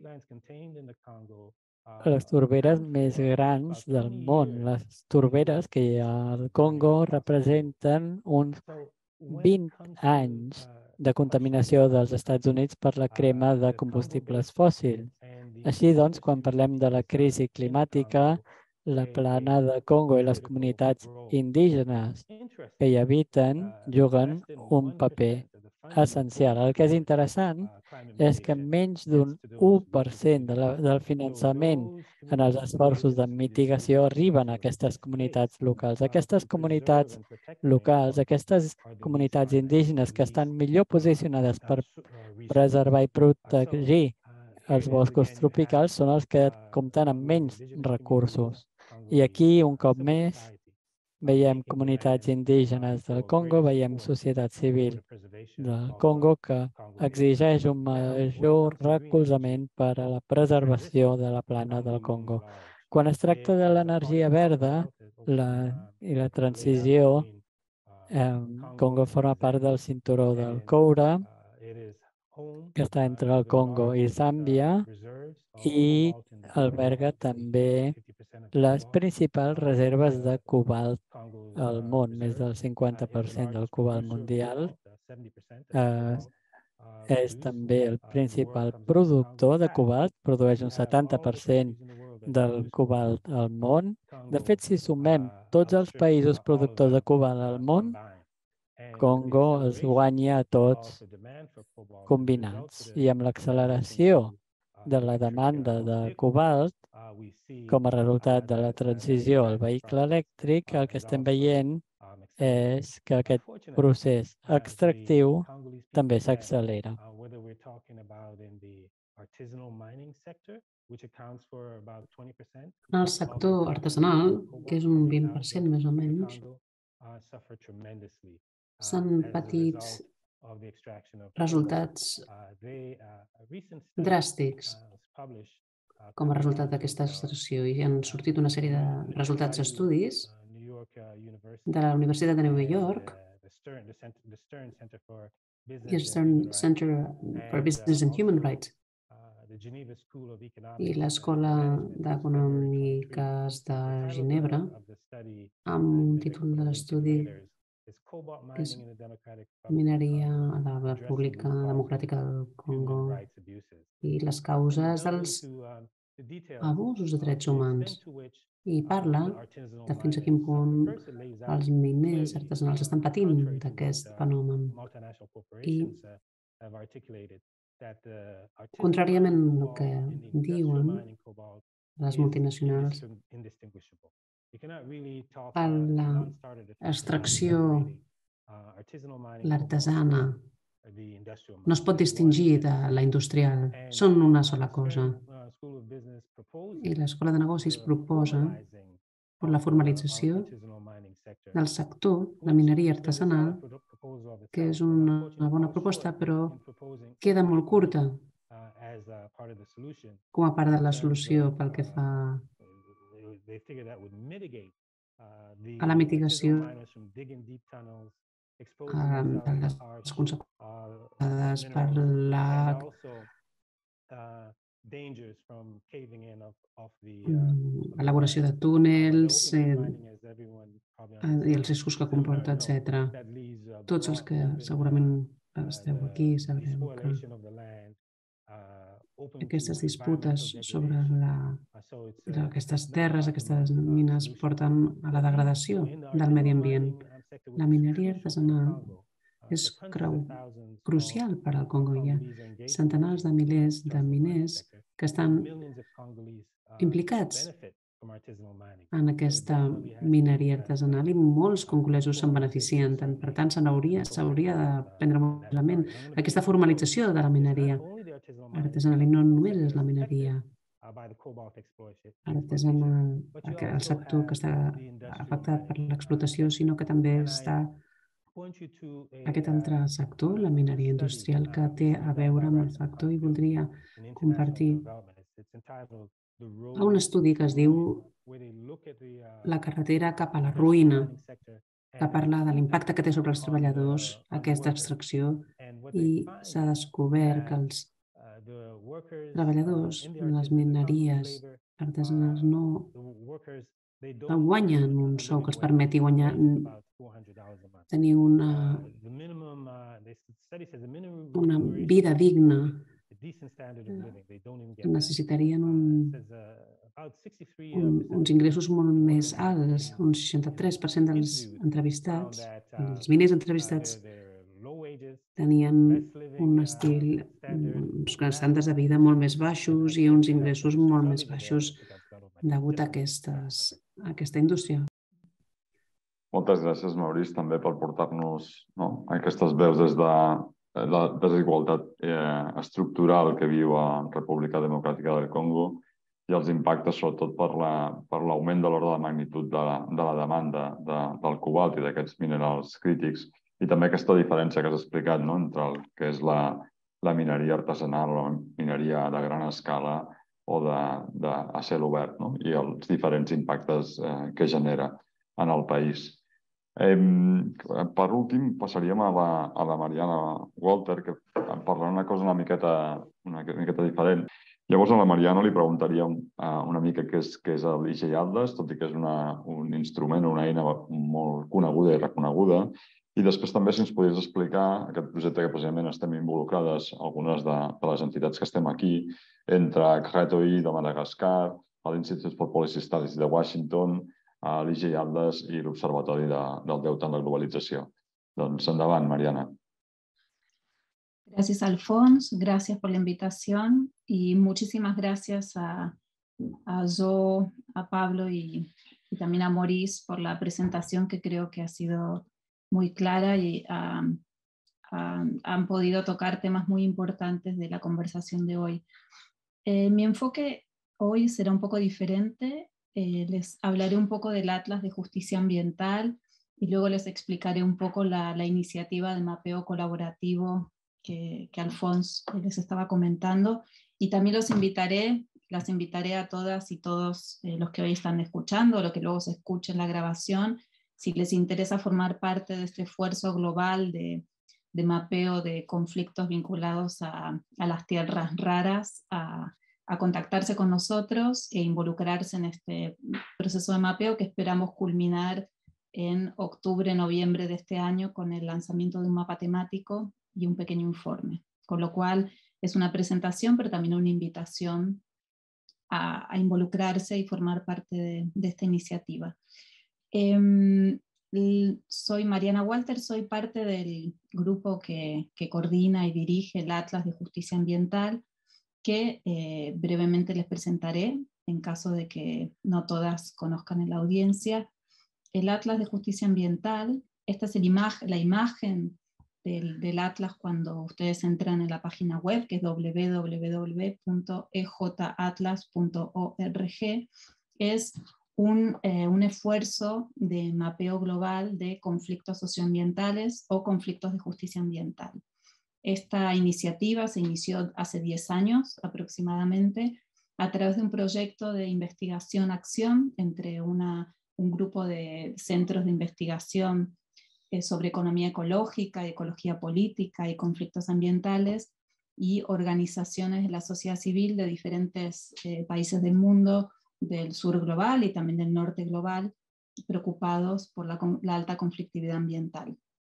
les torberes més grans del món. Les torberes que hi ha al Congo representen uns vint anys de contaminació dels Estats Units per la crema de combustibles fòssils. Així doncs, quan parlem de la crisi climàtica, la plana de Congo i les comunitats indígenes que hi habiten juguen un paper essencial. El que és interessant és que menys d'un u per cent de la, del finançament en els esforços de mitigació arriben a aquestes comunitats locals. Aquestes comunitats locals, aquestes comunitats indígenes que estan millor posicionades per preservar i protegir els boscos tropicals són els que compten amb menys recursos. I aquí, un cop més, veiem comunitats indígenes del Congo, veiem societat civil del Congo que exigeix un major recolzament per a la preservació de la plana del Congo. Quan es tracta de l'energia verda la, i la transició, eh, Congo forma part del cinturó del coure, que està entre el Congo i Zàmbia, i alberga també les principals reserves de cobalt al món. Més del cinquanta per cent del cobalt mundial eh, és també el principal productor de cobalt, produeix un setanta per cent del cobalt al món. De fet, si sumem tots els països productors de cobalt al món, Congo els guanya a tots combinats. I amb l'acceleració de la demanda de cobalt, com a resultat de la transició al vehicle elèctric, el que estem veient és que aquest procés extractiu també s'accelera. En el sector artesanal, que és un vint per cent més o menys, s'han patit resultats dràstics com a resultat d'aquesta extracció i han sortit una sèrie de resultats d'estudis de la Universitat de Nova York i el Stern Center for Business and Human Rights i l'Escola d'Econòmiques de Ginebra amb un títol de l'estudi que és mineria a la República Democràtica del Congo i les causes dels abusos de drets humans. I parla de fins a quin punt els miners artesanals estan patint d'aquest fenomen. I, contràriament al que diuen les multinacionals, l'extracció, l'artesana, no es pot distingir de la industrial, són una sola cosa. I l'Escola de Negocis proposa la formalització del sector, la mineria artesanal, que és una bona proposta, però queda molt curta com a part de la solució pel que fa a la mitigació de les conseqüències per l'elaboració de túnels i els riscos que comporta, etcètera. Tots els que segurament esteu aquí sabreu que aquestes disputes sobre aquestes terres, aquestes mines, porten a la degradació del medi ambient. La mineria artesanal és crucial per al Congo. Hi ha centenars de milers de miners que estan implicats en aquesta mineria artesanal i molts congolesos se'n beneficien. Per tant, s'hauria de prendre molt en ment aquesta formalització de la mineria artesanal i no només és la mineria artesanal, el sector que està afectat per l'explotació, sinó que també està aquest altre sector, la mineria industrial, que té a veure amb el factor i voldria compartir un estudi que es diu La carretera cap a la ruïna, que parla de l'impacte que té sobre els treballadors aquesta extracció i s'ha descobert que els treballadors de les mineries artesanals no guanyen un sou que els permeti guanyar tenir una, una vida digna. Necessitarien un, un, uns ingressos molt més alts. Un seixanta-tres per cent dels entrevistats, els miners entrevistats, tenien un estil, uns estàndards de vida molt més baixos i uns ingressos molt més baixos degut a, aquestes, a aquesta indústria. Moltes gràcies, Maurice, també per portar-nos no, aquestes veus des de la desigualtat eh, estructural que viu a República Democràtica del Congo i els impactes, sobretot, per l'augment de l'ordre de magnitud de la, de la demanda de, del cobalt i d'aquests minerals crítics. I també aquesta diferència que has explicat no, entre el que és la, la mineria artesanal o la mineria de gran escala o de, de a cel obert no? I els diferents impactes eh, que genera en el país. Eh, per últim, passaríem a la, a la Mariana Walter, que parlarà una cosa una miqueta, una miqueta diferent. Llavors, a la Mariana li preguntaríem uh, una mica què és, què és el I G Atlas, tot i que és una, un instrument, una eina molt coneguda i reconeguda. I després també si ens podries explicar aquest projecte que precisament estem involucrades algunes de, de les entitats que estem aquí, entre Crétoy de Madagascar, a l'Institute for Policy Studies de Washington, a l'I G Atlas i l'Observatori de, del Deute en la Globalització. Doncs endavant, Mariana. Gracias, Alfons. Gracias por la invitación y muchísimas gracias a, a Zoe, a Pablo y, y también a Maurice por la presentación que creo que ha sido muy clara y um, um, han podido tocar temas muy importantes de la conversación de hoy. Eh, mi enfoque hoy será un poco diferente. Eh, les hablaré un poco del Atlas de Justicia Ambiental y luego les explicaré un poco la, la iniciativa de mapeo colaborativo que, que Alfons les estaba comentando, y también los invitaré, las invitaré a todas y todos eh, los que hoy están escuchando, los que luego se escuchen la grabación, si les interesa formar parte de este esfuerzo global de, de mapeo de conflictos vinculados a, a las tierras raras, a, a contactarse con nosotros e involucrarse en este proceso de mapeo que esperamos culminar en octubre, noviembre de este año con el lanzamiento de un mapa temático y un pequeño informe. Con lo cual es una presentación, pero también una invitación a, a involucrarse y formar parte de, de esta iniciativa. Eh, soy Mariana Walter, soy parte del grupo que, que coordina y dirige el Atlas de Justicia Ambiental, que eh, brevemente les presentaré en caso de que no todas conozcan en la audiencia. El Atlas de Justicia Ambiental, esta es el imag la imagen del, del Atlas cuando ustedes entran en la página web, que es doble u doble u doble u punto e j atlas punto org, es un, eh, un esfuerzo de mapeo global de conflictos socioambientales o conflictos de justicia ambiental. Esta iniciativa se inició hace diez años aproximadamente a través de un proyecto de investigación-acción entre una, un grupo de centros de investigación eh, sobre economía ecológica, ecología política y conflictos ambientales y organizaciones de la sociedad civil de diferentes eh, países del mundo, del sur global y también del norte global, preocupados por la, la alta conflictividad ambiental.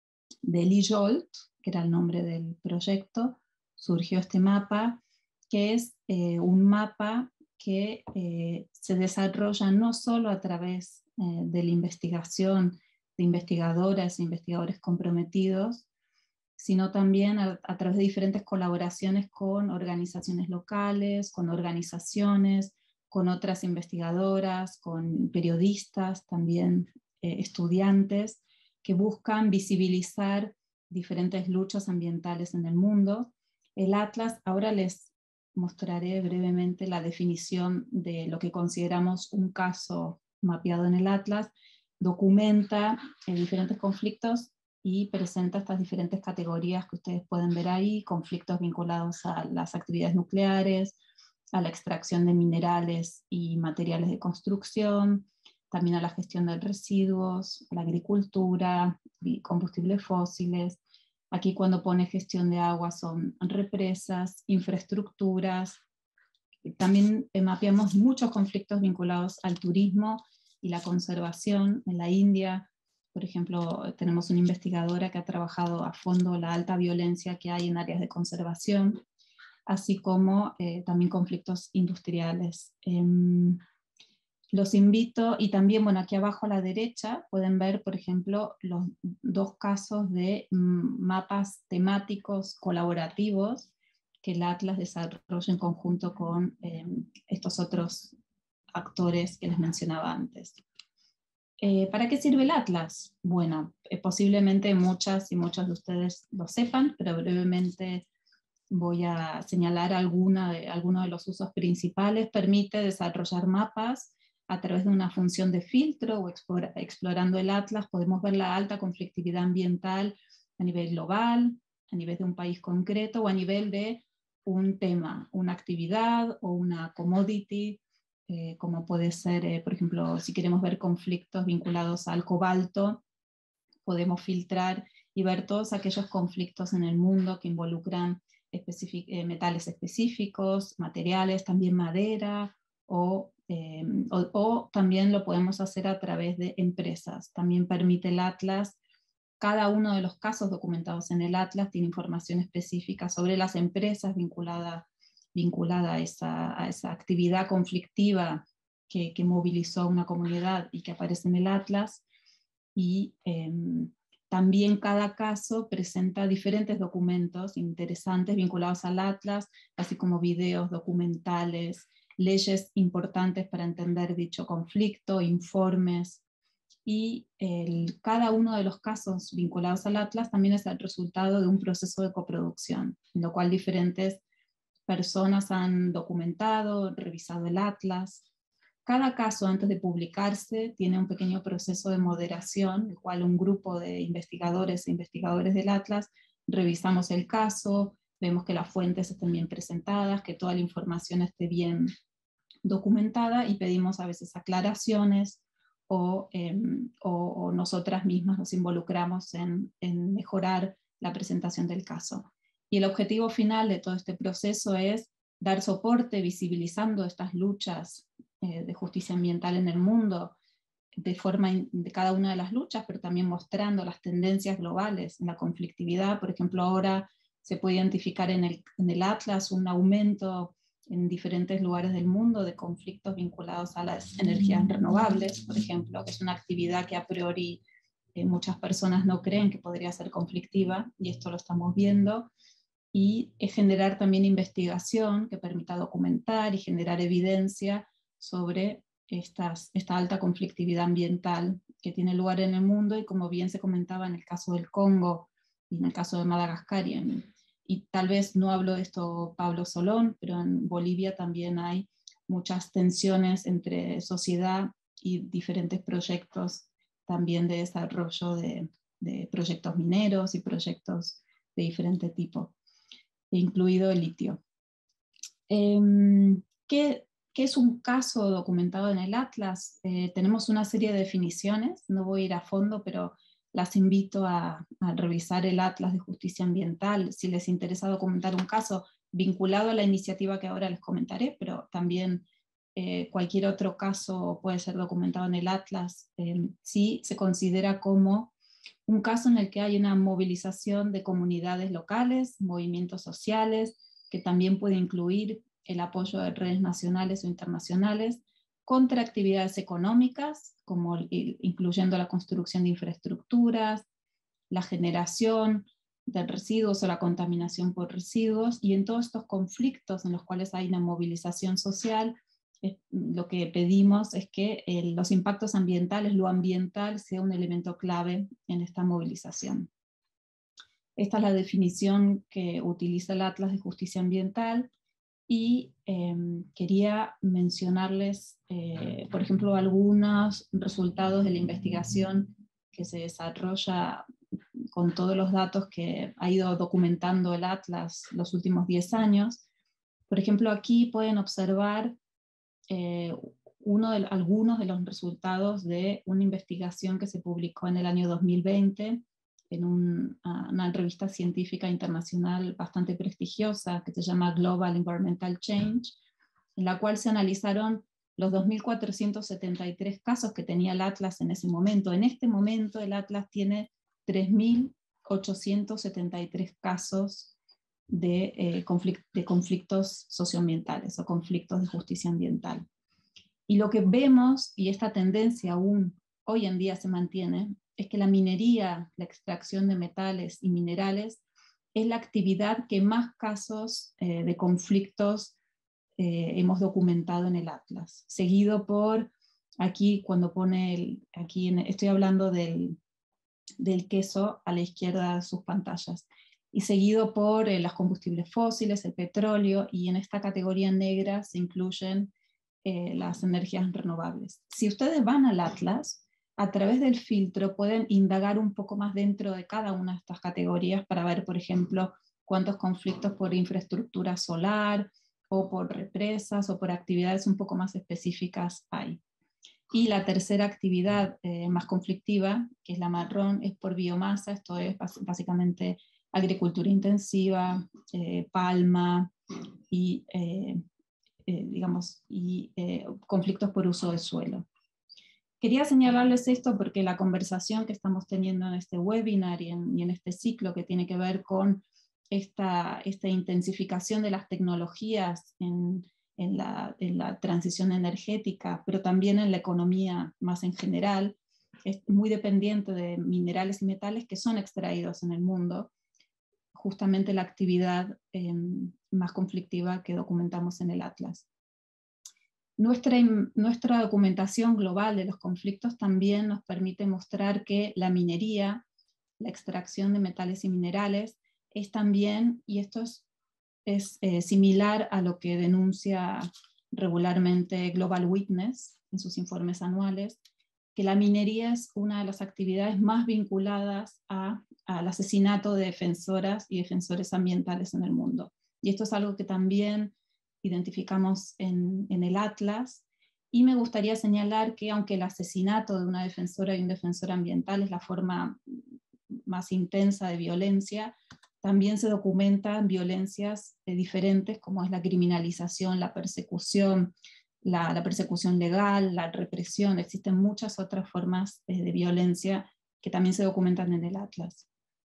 Del I J O L T, que era el nombre del proyecto, surgió este mapa, que es eh, un mapa que eh, se desarrolla no solo a través eh, de la investigación de investigadoras e investigadores comprometidos, sino también a, a través de diferentes colaboraciones con organizaciones locales, con organizaciones, con otras investigadoras, con periodistas, también eh, estudiantes, que buscan visibilizar diferentes luchas ambientales en el mundo. El Atlas, ahora les mostraré brevemente la definición de lo que consideramos un caso mapeado en el Atlas, documenta eh, diferentes conflictos y presenta estas diferentes categorías que ustedes pueden ver ahí, conflictos vinculados a las actividades nucleares, a la extracción de minerales y materiales de construcción, también a la gestión de residuos, a la agricultura, y combustibles fósiles. Aquí cuando pone gestión de agua son represas, infraestructuras. También mapeamos muchos conflictos vinculados al turismo y la conservación. En la India, por ejemplo, tenemos una investigadora que ha trabajado a fondo la alta violencia que hay en áreas de conservación, así como eh, también conflictos industriales. Eh, los invito, y también, bueno, aquí abajo a la derecha pueden ver, por ejemplo, los dos casos de mapas temáticos colaborativos que el Atlas desarrolla en conjunto con eh, estos otros actores que les mencionaba antes. Eh, ¿Para qué sirve el Atlas? Bueno, eh, posiblemente muchas y muchos de ustedes lo sepan, pero brevemente voy a señalar alguna de, algunos de los usos principales. Permite desarrollar mapas a través de una función de filtro o explora, explorando el Atlas podemos ver la alta conflictividad ambiental a nivel global, a nivel de un país concreto o a nivel de un tema, una actividad o una commodity, eh, como puede ser, eh, por ejemplo, si queremos ver conflictos vinculados al cobalto, podemos filtrar y ver todos aquellos conflictos en el mundo que involucran específic, eh, metales específicos, materiales, también madera, o, eh, o, o también lo podemos hacer a través de empresas. También permite el Atlas, cada uno de los casos documentados en el Atlas tiene información específica sobre las empresas vinculadas vinculada a esa, a esa actividad conflictiva que, que movilizó una comunidad y que aparece en el Atlas. Y eh, también cada caso presenta diferentes documentos interesantes vinculados al Atlas, así como videos, documentales, leyes importantes para entender dicho conflicto, informes. Y el, cada uno de los casos vinculados al Atlas también es el resultado de un proceso de coproducción, en lo cual diferentes personas han documentado, revisado el Atlas. Cada caso, antes de publicarse, tiene un pequeño proceso de moderación, el cual un grupo de investigadores e investigadores del Atlas revisamos el caso, vemos que las fuentes estén bien presentadas, que toda la información esté bien documentada, y pedimos a veces aclaraciones, o, eh, o, o nosotras mismas nos involucramos en, en mejorar la presentación del caso. Y el objetivo final de todo este proceso es dar soporte visibilizando estas luchas eh, de justicia ambiental en el mundo, de forma in, de cada una de las luchas, pero también mostrando las tendencias globales en la conflictividad. Por ejemplo, ahora se puede identificar en el, en el Atlas un aumento en diferentes lugares del mundo de conflictos vinculados a las energías renovables, por ejemplo, que es una actividad que a priori eh, muchas personas no creen que podría ser conflictiva, y esto lo estamos viendo. Y es generar también investigación que permita documentar y generar evidencia sobre estas, esta alta conflictividad ambiental que tiene lugar en el mundo, y como bien se comentaba en el caso del Congo y en el caso de Madagascar, y, en, y tal vez no hablo de esto Pablo Solón, pero en Bolivia también hay muchas tensiones entre sociedad y diferentes proyectos también de desarrollo de, de proyectos mineros y proyectos de diferente tipo, incluido el litio. Eh, ¿qué, ¿Qué es un caso documentado en el Atlas? Eh, tenemos una serie de definiciones, no voy a ir a fondo, pero las invito a, a revisar el Atlas de Justicia Ambiental si les interesa documentar un caso vinculado a la iniciativa que ahora les comentaré, pero también eh, cualquier otro caso puede ser documentado en el Atlas, eh, si se considera como un caso en el que hay una movilización de comunidades locales, movimientos sociales, que también puede incluir el apoyo de redes nacionales o internacionales, contra actividades económicas, como incluyendo la construcción de infraestructuras, la generación de residuos o la contaminación por residuos, y en todos estos conflictos en los cuales hay una movilización social, eh, lo que pedimos es que eh, los impactos ambientales, lo ambiental, sea un elemento clave en esta movilización. Esta es la definición que utiliza el Atlas de Justicia Ambiental, y eh, quería mencionarles, eh, por ejemplo, algunos resultados de la investigación que se desarrolla con todos los datos que ha ido documentando el Atlas los últimos diez años. Por ejemplo, aquí pueden observar eh, uno de, algunos de los resultados de una investigación que se publicó en el año dos mil veinte en un, una revista científica internacional bastante prestigiosa que se llama Global Environmental Change, en la cual se analizaron los dos mil cuatrocientos setenta y tres casos que tenía el Atlas en ese momento. En este momento el Atlas tiene tres mil ochocientos setenta y tres casos de, eh, conflict de conflictos socioambientales o conflictos de justicia ambiental. Y lo que vemos, y esta tendencia aún hoy en día se mantiene, es que la minería, la extracción de metales y minerales, es la actividad que más casos eh, de conflictos eh, hemos documentado en el Atlas, seguido por, aquí cuando pone, el, aquí en, estoy hablando del, del queso a la izquierda de sus pantallas, y seguido por eh, los combustibles fósiles, el petróleo, y en esta categoría negra se incluyen eh, las energías renovables. Si ustedes van al Atlas, a través del filtro pueden indagar un poco más dentro de cada una de estas categorías para ver, por ejemplo, cuántos conflictos por infraestructura solar, o por represas, o por actividades un poco más específicas hay. Y la tercera actividad eh, más conflictiva, que es la marrón, es por biomasa. Esto es básicamente agricultura intensiva, eh, palma, y, eh, eh, digamos, y eh, conflictos por uso de suelo. Quería señalarles esto porque la conversación que estamos teniendo en este webinar y en, y en este ciclo, que tiene que ver con esta, esta intensificación de las tecnologías en, en la, en la transición energética, pero también en la economía más en general, es muy dependiente de minerales y metales que son extraídos en el mundo, justamente la actividad eh, más conflictiva que documentamos en el Atlas. Nuestra, nuestra documentación global de los conflictos también nos permite mostrar que la minería, la extracción de metales y minerales, es también, y esto es, es eh, similar a lo que denuncia regularmente Global Witness en sus informes anuales, que la minería es una de las actividades más vinculadas a, al asesinato de defensoras y defensores ambientales en el mundo. Y esto es algo que también identificamos en, en el Atlas, y me gustaría señalar que aunque el asesinato de una defensora y un defensor ambiental es la forma más intensa de violencia, también se documentan violencias eh, diferentes, como es la criminalización, la persecución, la, la persecución legal, la represión. Existen muchas otras formas eh, de violencia que también se documentan en el Atlas.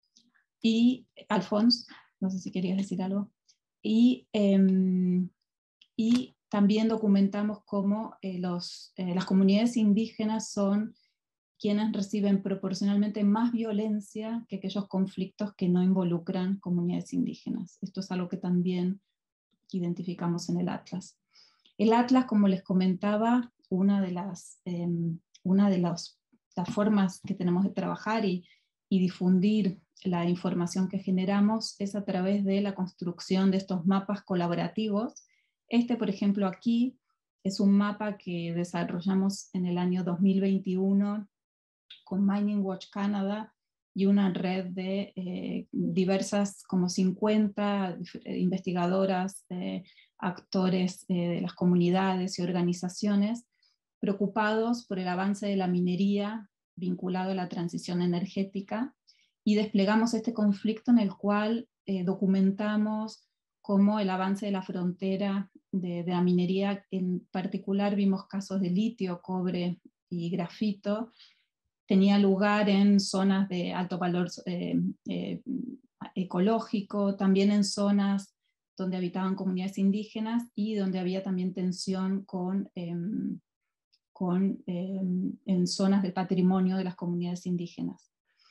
Y, Alphonse, no sé si querías decir algo. Y, eh, y también documentamos cómo eh, los, eh, las comunidades indígenas son quienes reciben proporcionalmente más violencia que aquellos conflictos que no involucran comunidades indígenas. Esto es algo que también identificamos en el Atlas. El Atlas, como les comentaba, una de las, eh, una de las, las formas que tenemos de trabajar y, y difundir la información que generamos es a través de la construcción de estos mapas colaborativos. Este, por ejemplo, aquí es un mapa que desarrollamos en el año dos mil veintiuno con Mining Watch Canada y una red de eh, diversas, como cincuenta investigadoras, eh, actores eh, de las comunidades y organizaciones preocupados por el avance de la minería vinculado a la transición energética, y desplegamos este conflicto en el cual eh, documentamos cómo el avance de la frontera de, de la minería, en particular vimos casos de litio, cobre y grafito, tenía lugar en zonas de alto valor eh, eh, ecológico, también en zonas donde habitaban comunidades indígenas y donde había también tensión con, eh, con, eh, en zonas del patrimonio de las comunidades indígenas.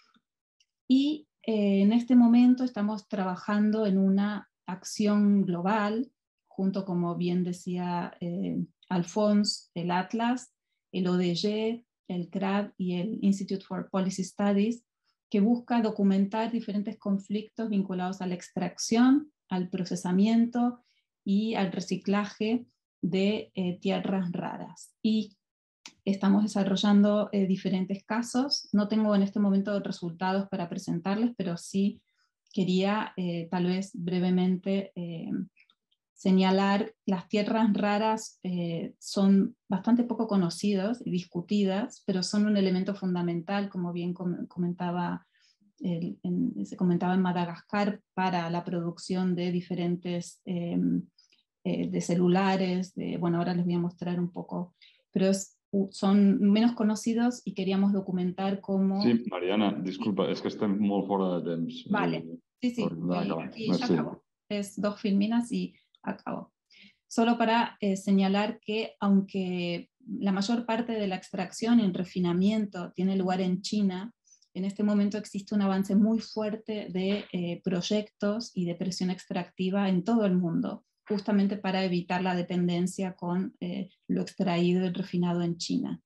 Y eh, en este momento estamos trabajando en una acción global, junto, como bien decía eh, Alphonse, el Atlas, el O D G, el C R A D y el Institute for Policy Studies, que busca documentar diferentes conflictos vinculados a la extracción, al procesamiento y al reciclaje de eh, tierras raras. Y estamos desarrollando eh, diferentes casos. No tengo en este momento resultados para presentarles, pero sí quería eh, tal vez brevemente eh, señalar las tierras raras. Eh, son bastante poco conocidas y discutidas, pero son un elemento fundamental, como bien com comentaba, el, en, se comentaba en Madagascar, para la producción de diferentes, eh, eh, de celulares, de, bueno, ahora les voy a mostrar un poco, pero es, son menos conocidos y queríamos documentar cómo... Sí, Mariana, disculpa, és que estem molt fora de temps. Vale, sí, sí, voy, aquí ya acabo. Es dos filminas y acabo. Solo para eh, señalar que aunque la mayor parte de la extracción y el refinamiento tiene lugar en China, en este momento existe un avance muy fuerte de eh, proyectos y de presión extractiva en todo el mundo, justamente para evitar la dependencia con eh, lo extraído y refinado en China.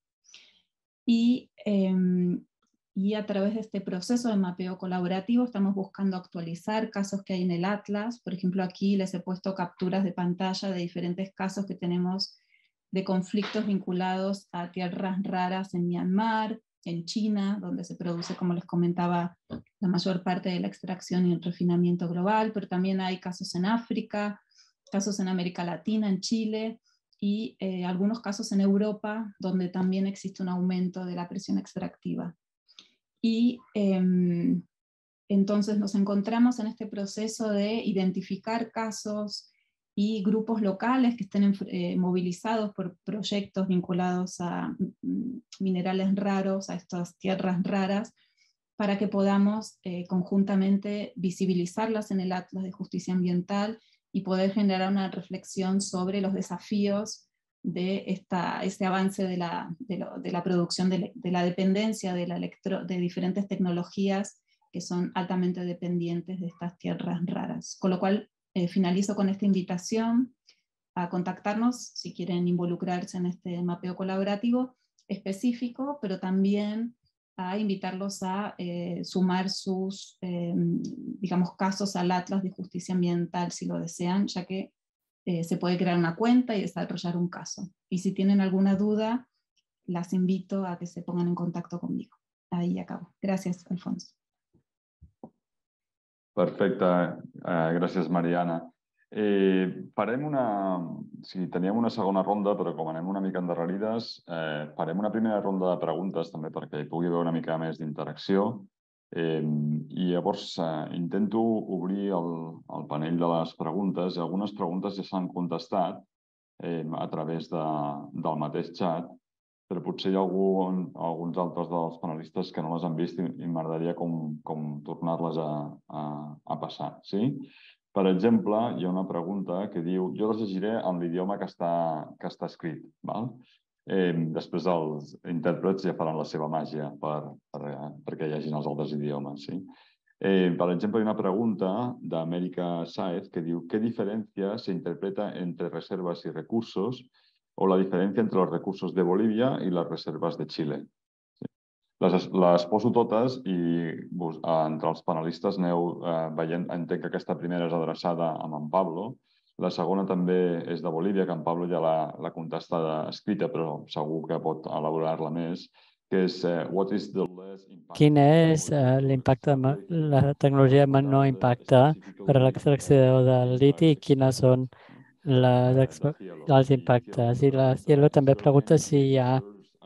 Y, eh, y a través de este proceso de mapeo colaborativo estamos buscando actualizar casos que hay en el Atlas. Por ejemplo, aquí les he puesto capturas de pantalla de diferentes casos que tenemos de conflictos vinculados a tierras raras en Myanmar, en China, donde se produce, como les comentaba, la mayor parte de la extracción y el refinamiento global, pero también hay casos en África, casos en América Latina, en Chile, y eh, algunos casos en Europa, donde también existe un aumento de la presión extractiva. Y eh, entonces nos encontramos en este proceso de identificar casos y grupos locales que estén eh, movilizados por proyectos vinculados a mm, minerales raros, a estas tierras raras, para que podamos eh, conjuntamente visibilizarlas en el Atlas de Justicia Ambiental y poder generar una reflexión sobre los desafíos de esta, este avance de la, de, lo, de la producción, de, de la dependencia de, la electro, de diferentes tecnologías que son altamente dependientes de estas tierras raras. Con lo cual, eh, finalizo con esta invitación a contactarnos si quieren involucrarse en este mapeo colaborativo específico, pero también a invitarlos a eh, sumar sus, eh, digamos, casos al Atlas de Justicia Ambiental si lo desean, ya que eh, se puede crear una cuenta y desarrollar un caso. Y si tienen alguna duda, las invito a que se pongan en contacto conmigo. Ahí acabo. Gracias, Alfonso. Perfecte, uh, gràcies, Mariana. Eh, farem una... Sí, teníem una segona ronda, però com anem una mica endarrerides, eh, farem una primera ronda de preguntes també perquè hi pugui haver una mica més d'interacció. Eh, I llavors eh, intento obrir el, el panell de les preguntes i algunes preguntes ja s'han contestat eh, a través de, del mateix xat, però potser hi ha algun, alguns altres dels panelistes que no les han vist i, i m'agradaria com, com tornar-les a, a, a passar. Sí? Per exemple, hi ha una pregunta que diu, jo les llegiré en l'idioma que està, que està escrit. Val? Eh, després els intèrprets ja faran la seva màgia per, per, perquè hi hagin els altres idiomes. Sí? Eh, per exemple, hi ha una pregunta d'Amèrica Saez que diu ¿qué diferencia se interpreta entre reservas y recursos o la diferencia entre los recursos de Bolivia y las reservas de Chile? Sí. Les, les poso totes i vos, entre els panelistes aneu eh, veient, entenc que aquesta primera és adreçada a en Pablo. La segona també és de Bolívia, que en Pablo ja l'ha contestada escrita, però segur que pot elaborar-la més, que és uh, what is the less impact... Quin és uh, l'impacte de la tecnologia de menor impacte per a l'extracció del liti i quines són les, els impactes? I la Cielo també pregunta si hi ha,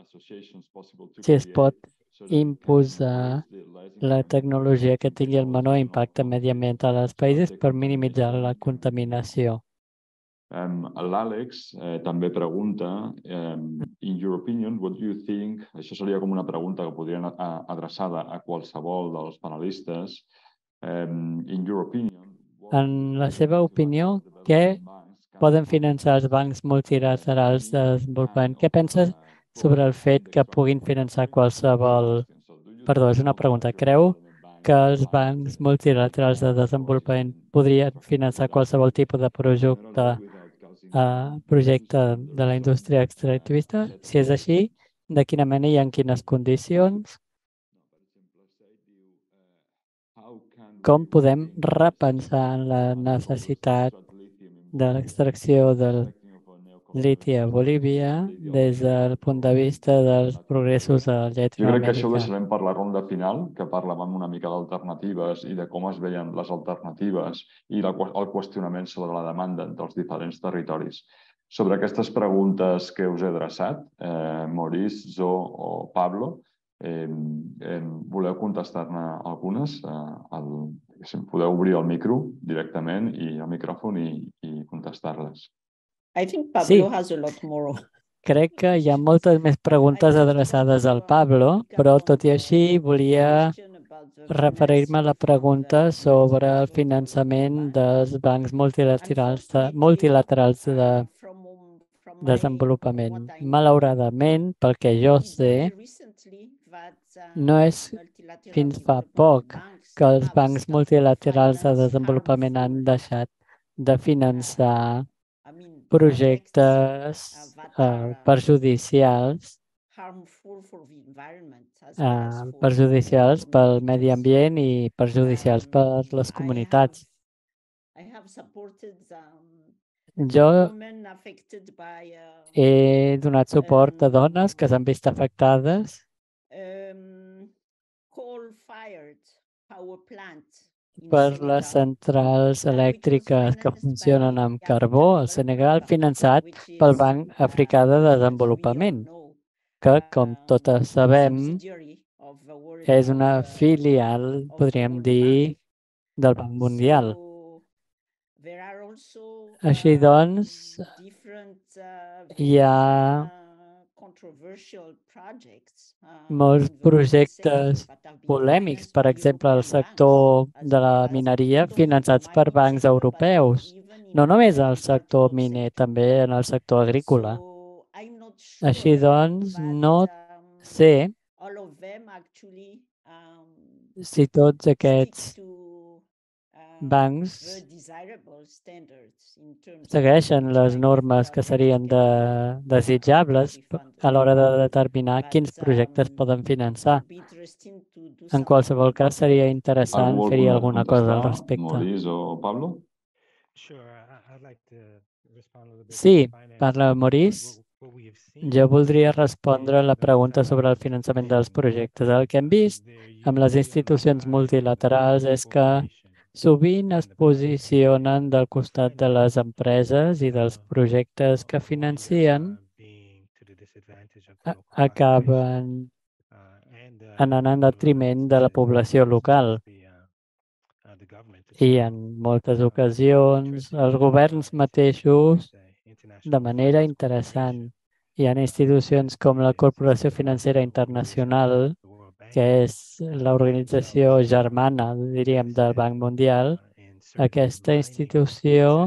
si es pot imposar la tecnologia que tingui el menor impacte mediambiental als països per minimitzar la contaminació. Um, L'Àlex eh, també pregunta, um, in your opinion, what do you think? Això seria com una pregunta que podria anar adreçada a qualsevol dels panelistes. Um, in your opinion... En la seva opinió, què poden finançar els bancs multilaterals de desenvolupament? Què penses sobre el fet que puguin finançar qualsevol... Perdó, és una pregunta. Creu que els bancs multilaterals de desenvolupament podrien finançar qualsevol tipus de projecte, uh, projecte de la indústria extractivista? Si és així, de quina mena i en quines condicions? Com podem repensar en la necessitat de l'extracció del liti a Bolívia des del punt de vista dels progressos a Llatinoamèrica? Jo crec que això ho deixarem per la ronda final, que parlàvem una mica d'alternatives i de com es veien les alternatives i el qüestionament sobre la demanda dels diferents territoris. Sobre aquestes preguntes que us he adreçat, eh, Maurice, Zo o Pablo, eh, eh, voleu contestar-ne algunes? Eh, el, podeu obrir el micro directament i el micròfon i, i contestar-les. I think Pablo sí. has a lot more. Crec que hi ha moltes més preguntes adreçades al Pablo, però tot i així volia referir-me a la pregunta sobre el finançament dels bancs multilaterals de, multilaterals de desenvolupament. Malauradament, pel que jo sé, no és fins fa poc que els bancs multilaterals de desenvolupament han deixat de finançar projectes uh, perjudicials, uh, perjudicials pel medi ambient i perjudicials per les comunitats. Jo he donat suport a dones que s'han vist afectades per les centrals elèctriques que funcionen amb carbó al Senegal, finançat pel Banc Africà de Desenvolupament, que, com totes sabem, és una filial, podríem dir, del Banc Mundial. Així doncs, hi ha molts projectes polèmics, per exemple, el sector de la mineria, finançats per bancs europeus, no només al sector miner, també en el sector agrícola. Així doncs, no sé si tots aquests bancs segueixen les normes que serien de, desitjables a l'hora de determinar quins projectes poden finançar. En qualsevol cas, seria interessant Algú vol fer-hi alguna cosa al contestar, respecte. Maurice o Pablo? Sí, parla Maurice. Jo voldria respondre a la pregunta sobre el finançament dels projectes. El que hem vist amb les institucions multilaterals és que sovint es posicionen del costat de les empreses i dels projectes que financien, acaben anant en detriment de la població local. I en moltes ocasions els governs mateixos, de manera interessant, hi ha institucions com la Corporació Financera Internacional, que és l'organització germana, diríem, del Banc Mundial. Aquesta institució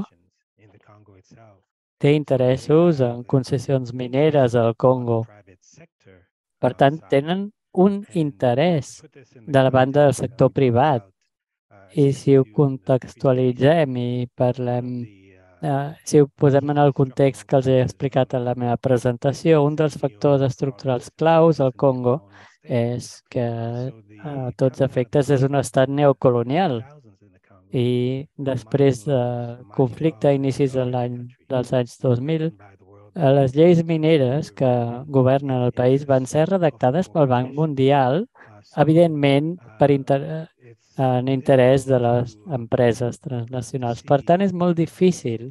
té interessos en concessions mineres al Congo. Per tant, tenen un interès de la banda del sector privat. I si ho contextualitzem i parlem, eh, si ho posem en el context que els he explicat en la meva presentació, un dels factors estructurals claus al Congo és que a tots efectes és un estat neocolonial. I després del conflicte a inicis de l'any dels anys dos mil, les lleis mineres que governen el país van ser redactades pel Banc Mundial, evidentment per inter en interès de les empreses transnacionals. Per tant, és molt difícil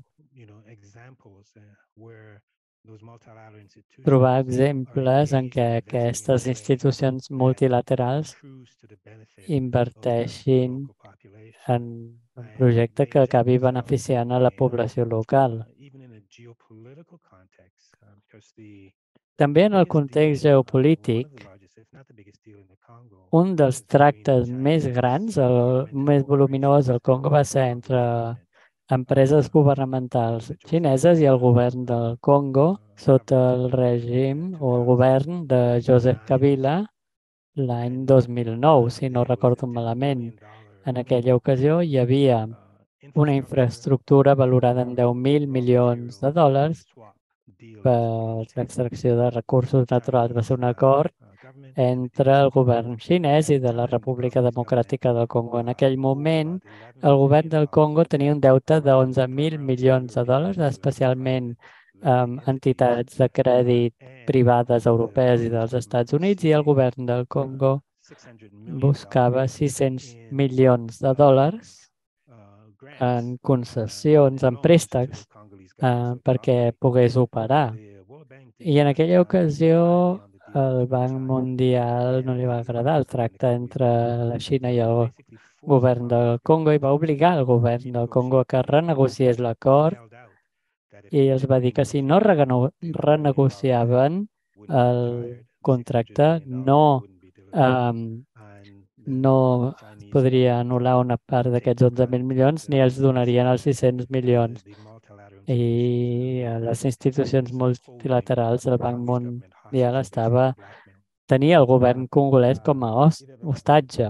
trobar exemples en què aquestes institucions multilaterals inverteixin en un projecte que acabi beneficiant a la població local. També en el context geopolític, un dels tractes més grans, el més voluminós al Congo, va ser entre empreses governamentals xineses i el govern del Congo sota el règim o el govern de Joseph Kabila l'any dos mil nou, si no recordo malament. En aquella ocasió hi havia una infraestructura valorada en deu mil milions de dòlars per l'extracció de recursos naturals. Va ser un acord entre el govern xinès i de la República Democràtica del Congo. En aquell moment, el govern del Congo tenia un deute d'onze mil milions de dòlars, especialment amb entitats de crèdit privades europees i dels Estats Units, i el govern del Congo buscava sis-cents milions de dòlars en concessions, en préstecs, eh, perquè pogués operar. I en aquella ocasió el Banc Mundial no li va agradar el tracte entre la Xina i el govern del Congo i va obligar el govern del Congo que renegociés l'acord i els va dir que si no renegociaven el contracte no, um, no es podria anul·lar una part d'aquests onze mil milions ni els donarien els sis-cents milions. I les institucions multilaterals, el Banc Mundial estava, tenia el govern congolès com a hostatge.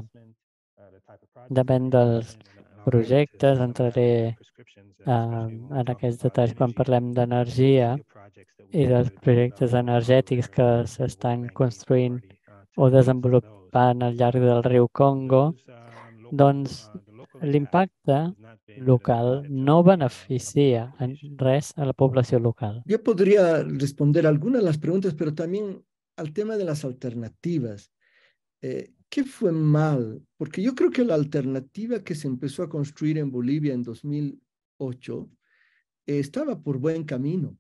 Depèn dels projectes, entraré en aquests detalls quan parlem d'energia i dels projectes energètics que s'estan construint o desenvolupant al llarg del riu Congo, doncs l'impacte local no beneficia en res a la población local. Yo podría responder algunas de las preguntas, pero también al tema de las alternativas. Eh, ¿Qué fue mal? Porque yo creo que la alternativa que se empezó a construir en Bolivia en dos mil ocho eh, estaba por buen camino.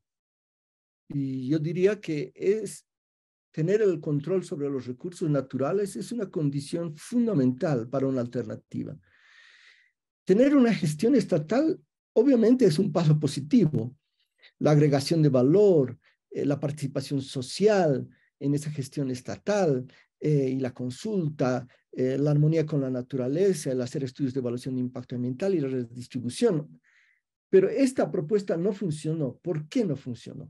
Y yo diría que es tener el control sobre los recursos naturales es una condición fundamental para una alternativa. Tener una gestión estatal obviamente es un paso positivo. La agregación de valor, eh, la participación social en esa gestión estatal eh, y la consulta, eh, la armonía con la naturaleza, el hacer estudios de evaluación de impacto ambiental y la redistribución. Pero esta propuesta no funcionó. ¿Por qué no funcionó?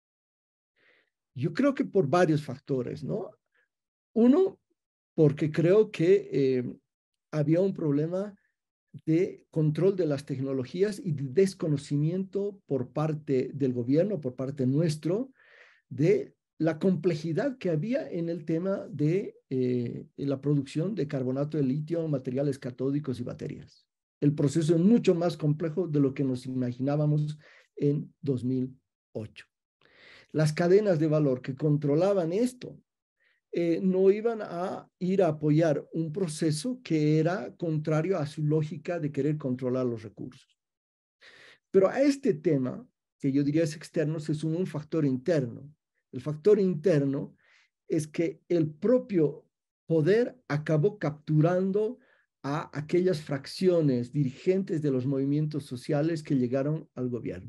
Yo creo que por varios factores, ¿no? Uno, porque creo que eh, había un problema de control de las tecnologías y de desconocimiento por parte del gobierno, por parte nuestro, de la complejidad que había en el tema de eh, la producción de carbonato de litio, materiales catódicos y baterías. El proceso es mucho más complejo de lo que nos imaginábamos en dos mil ocho. Las cadenas de valor que controlaban esto eh, no iban a ir a apoyar un proceso que era contrario a su lógica de querer controlar los recursos. Pero a este tema, que yo diría es externo, se suma un factor interno. El factor interno es que el propio poder acabó capturando a aquellas fracciones dirigentes de los movimientos sociales que llegaron al gobierno.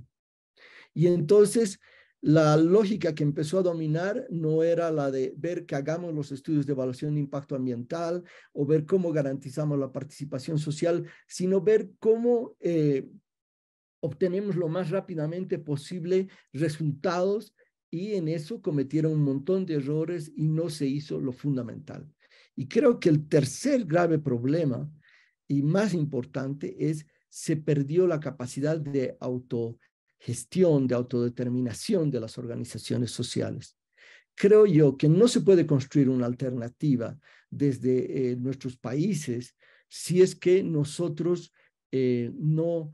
Y entonces la lógica que empezó a dominar no era la de ver que hagamos los estudios de evaluación de impacto ambiental o ver cómo garantizamos la participación social, sino ver cómo eh, obtenemos lo más rápidamente posible resultados, y en eso cometieron un montón de errores y no se hizo lo fundamental. Y creo que el tercer grave problema y más importante es se perdió la capacidad de autogestión, de autodeterminación de las organizaciones sociales. Creo yo que no se puede construir una alternativa desde eh, nuestros países si es que nosotros eh, no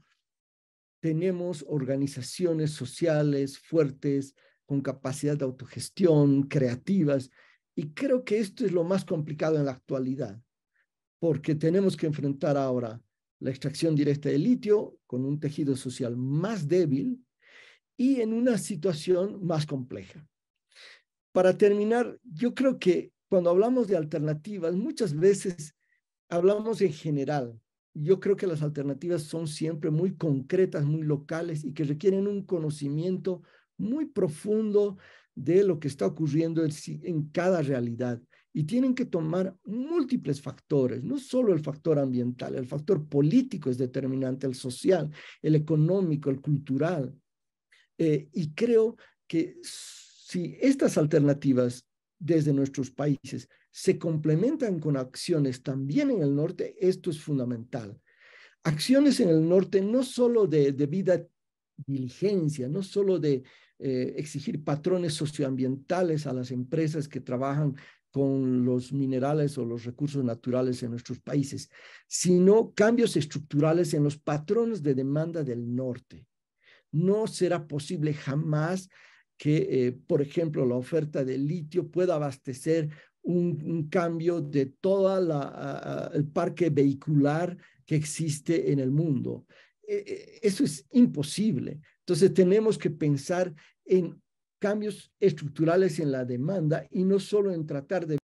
tenemos organizaciones sociales fuertes, con capacidad de autogestión, creativas, y creo que esto es lo más complicado en la actualidad, porque tenemos que enfrentar ahora la extracción directa de litio con un tejido social más débil y en una situación más compleja. Para terminar, yo creo que cuando hablamos de alternativas, muchas veces hablamos en general. Yo creo que las alternativas son siempre muy concretas, muy locales y que requieren un conocimiento muy profundo de lo que está ocurriendo en cada realidad. Y tienen que tomar múltiples factores, no solo el factor ambiental, el factor político es determinante, el social, el económico, el cultural. Eh, y creo que si estas alternativas desde nuestros países se complementan con acciones también en el norte, esto es fundamental. Acciones en el norte no solo de debida diligencia, no solo de eh, exigir patrones socioambientales a las empresas que trabajan con los minerales o los recursos naturales en nuestros países, sino cambios estructurales en los patrones de demanda del norte. No será posible jamás que, eh, por ejemplo, la oferta de litio pueda abastecer un, un cambio de todo el parque vehicular que existe en el mundo. Eh, eso es imposible. Entonces tenemos que pensar en cambios estructurales en la demanda y no solo en tratar de...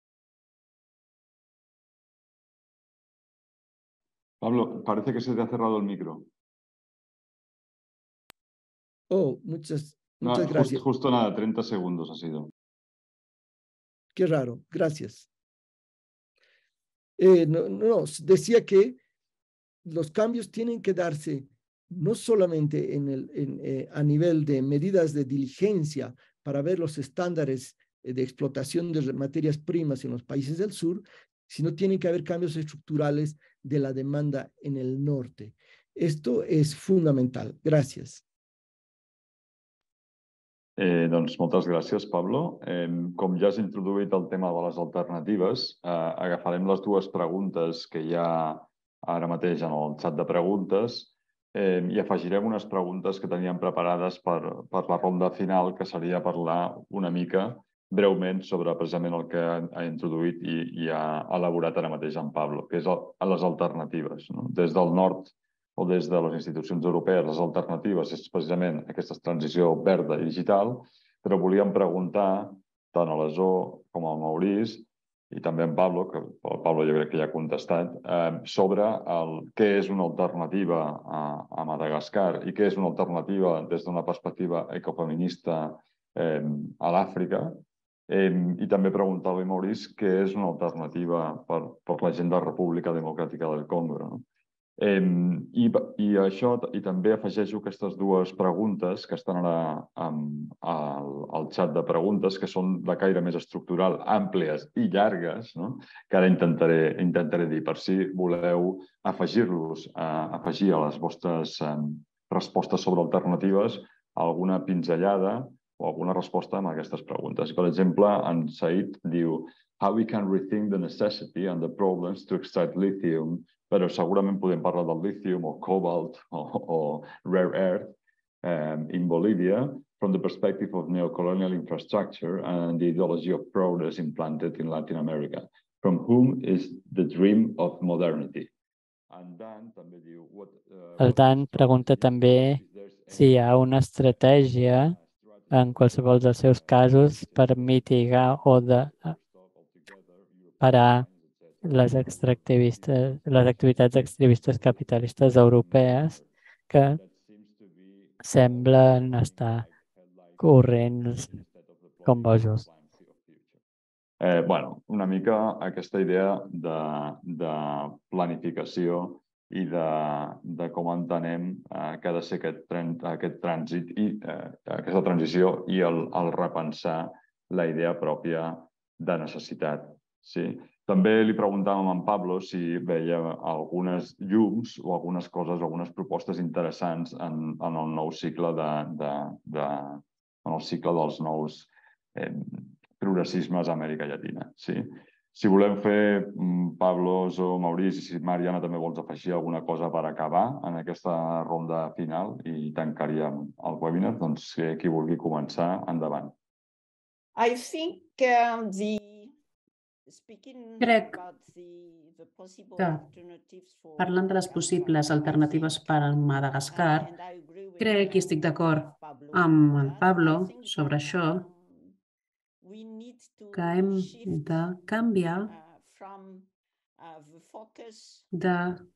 Pablo, parece que se te ha cerrado el micro. Oh, muchas, muchas No, gracias. Just, justo nada, treinta segundos ha sido. Qué raro, gracias. Eh, no, no, decía que los cambios tienen que darse no solamente en el, en, eh, a nivel de medidas de diligencia para ver los estándares de explotación de materias primas en los países del sur, sino tienen que haber cambios estructurales de la demanda en el norte. Esto es fundamental. Gracias. Eh, doncs moltes gràcies, Pablo. Eh, com ja has introduït el tema de les alternatives, eh, agafarem les dues preguntes que hi ha ara mateix en el xat de preguntes eh, i afegirem unes preguntes que teníem preparades per, per la ronda final, que seria parlar una mica breument sobre precisament el que ha introduït i, i ha elaborat ara mateix en Pablo, que és el, les alternatives. No? Des del nord o des de les institucions europees, les alternatives és precisament aquesta transició verda i digital, però volíem preguntar tant a la Zoe com al Maurice i també en Pablo, que el Pablo jo crec que ja ha contestat, eh, sobre el, què és una alternativa a, a Madagascar i què és una alternativa des d'una perspectiva ecofeminista eh, a l'Àfrica, eh, i també preguntar-li, Maurice, què és una alternativa per, per la gent de la República Democràtica del Congo, no? Eh, i, I això, i també afegeixo aquestes dues preguntes que estan ara um, al, al xat de preguntes, que són de caire més estructural, àmplies i llargues, no? Que ara intentaré, intentaré dir, per si voleu afegir-los, uh, afegir a les vostres um, respostes sobre alternatives alguna pinzellada o alguna resposta a aquestes preguntes. Per exemple, en Said diu how we can rethink the necessity and the problems to extract lithium, però segurament podem parlar del lithium o cobalt o, o rare earth um, in Bolivia from the perspective of neocolonial infrastructure and the ideology of progress implanted in Latin America. From whom is the dream of modernity? And Dan també diu... What, uh, El Dan pregunta també si hi ha una estratègia en qualsevol dels seus casos per mitigar o de parar les extractivistes, les activitats extractivistes capitalistes europees que semblen estar corrents com bojos. Eh, bueno, una mica aquesta idea de, de planificació i de, de com entenem eh, que ha de ser aquest, aquest trànsit i eh, aquesta transició i el, el repensar la idea pròpia de necessitat. Sí? També li preguntàvem a en Pablo si veia algunes llums o algunes coses, algunes propostes interessants en, en el nou cicle de, de, de, en el cicle dels nous eh, progressismes a Amèrica Llatina. Sí? Si volem fer, Pablo, o Maurici, si Mariana també vols afegir alguna cosa per acabar en aquesta ronda final i tancaríem el webinar, doncs qui vulgui començar, endavant. I think um, the Crec que, parlant de les possibles alternatives per a Madagascar, crec i estic d'acord amb el Pablo sobre això, que hem de canviar de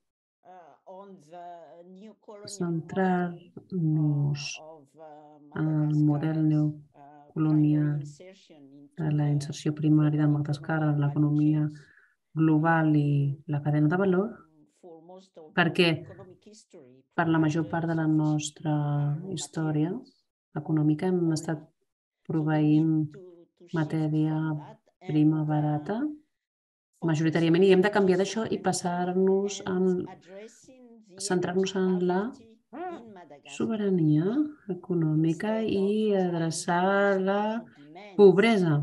centrar-nos en el model neocolonial de la inserció primària de Madagascar en l'economia global i la cadena de valor, perquè per la major part de la nostra història econòmica hem estat proveint matèria prima barata majoritàriament, i hem de canviar d'això i passar-nos en centrar-nos en la sobirania econòmica i adreçar la pobresa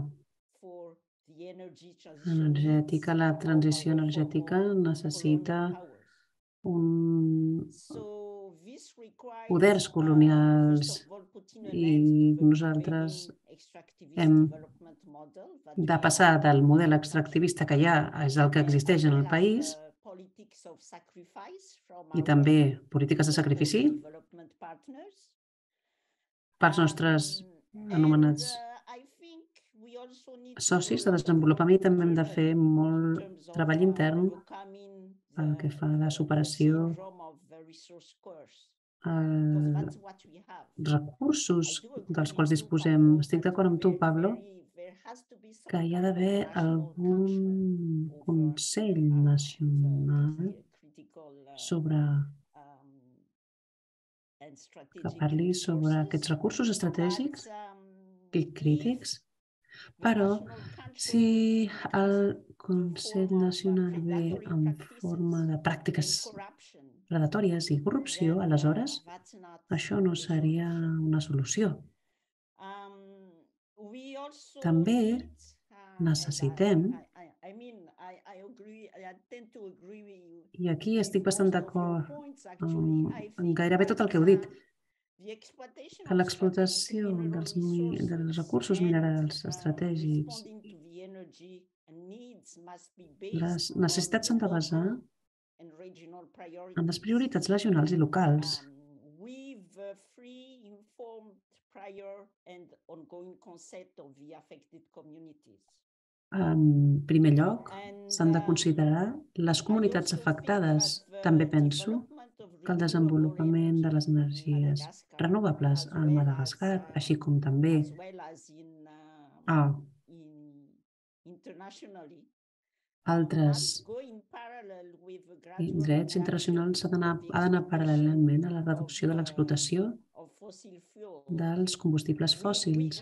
energètica. La transició energètica necessita un poders colonials i nosaltres hem de passar del model extractivista que ja és el que existeix en el país i també polítiques de sacrifici pels nostres anomenats socis de desenvolupament, i també hem de fer molt treball intern pel que fa a la superació als recursos dels quals disposem. Estic d'acord amb tu, Pablo, que hi ha d'haver algun Consell Nacional sobre que parli sobre aquests recursos estratègics i crítics, però si el Consell Nacional ve en forma de pràctiques predatòries i corrupció, aleshores això no seria una solució. També necessitem, i aquí estic bastant d'acord amb gairebé tot el que heu dit, que l'explotació dels, dels recursos minerals estratègics, les necessitats s'han de basar en les prioritats regionals i locals. En primer lloc, s'han de considerar les comunitats afectades. També penso que el desenvolupament de les energies renovables a Madagascar, així com també a altres I drets internacionals ha d'anar paral·lelament a la reducció de l'explotació dels combustibles fòssils.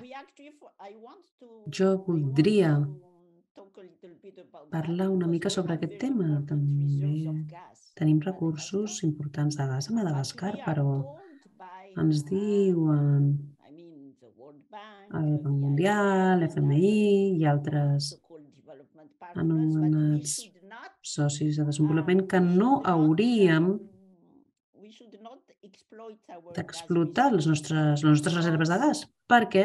Jo voldria parlar una mica sobre aquest tema. També tenim recursos importants de gas a Madagascar, però ens diuen el Banc Mundial, l'F M I i altres anomenats socis de desenvolupament que no hauríem d'explotar les nostres, les nostres reserves de gas. Per què?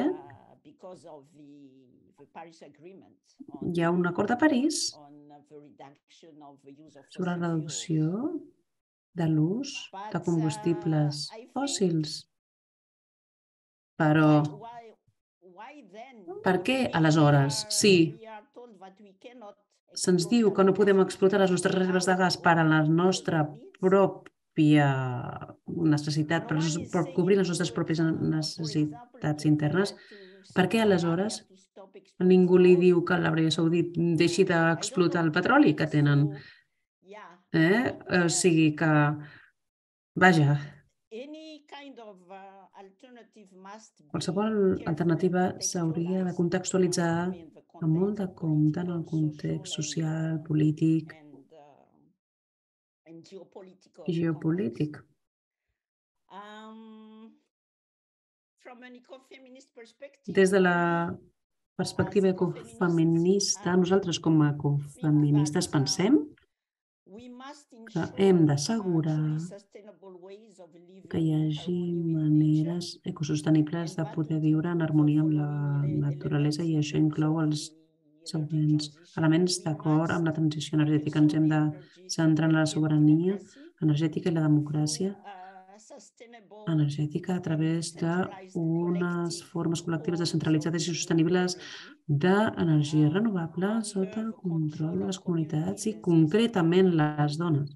Hi ha un acord de París sobre la reducció de l'ús de combustibles fòssils. Però per què, aleshores, si se'ns diu que no podem explotar les nostres reserves de gas per a la nostra pròpia necessitat, per cobrir les nostres pròpies necessitats internes, per què, aleshores, ningú li diu que l'Aràbia Saudita deixi d'explotar el petroli que tenen? O sigui que, vaja, qualsevol alternativa s'hauria de contextualitzar amb molt de compte en el context social, polític i geopolític. Des de la perspectiva ecofeminista, nosaltres com a ecofeministes pensem que hem d'assegurar que hi hagi maneres ecosostenibles de poder viure en harmonia amb la naturalesa i això inclou els següents elements d'acord amb la transició energètica. Ens hem de centrar en la sobirania energètica i la democràcia energètica a través d'unes formes col·lectives descentralitzades i sostenibles d'energia renovable sota el control de les comunitats i concretament les dones.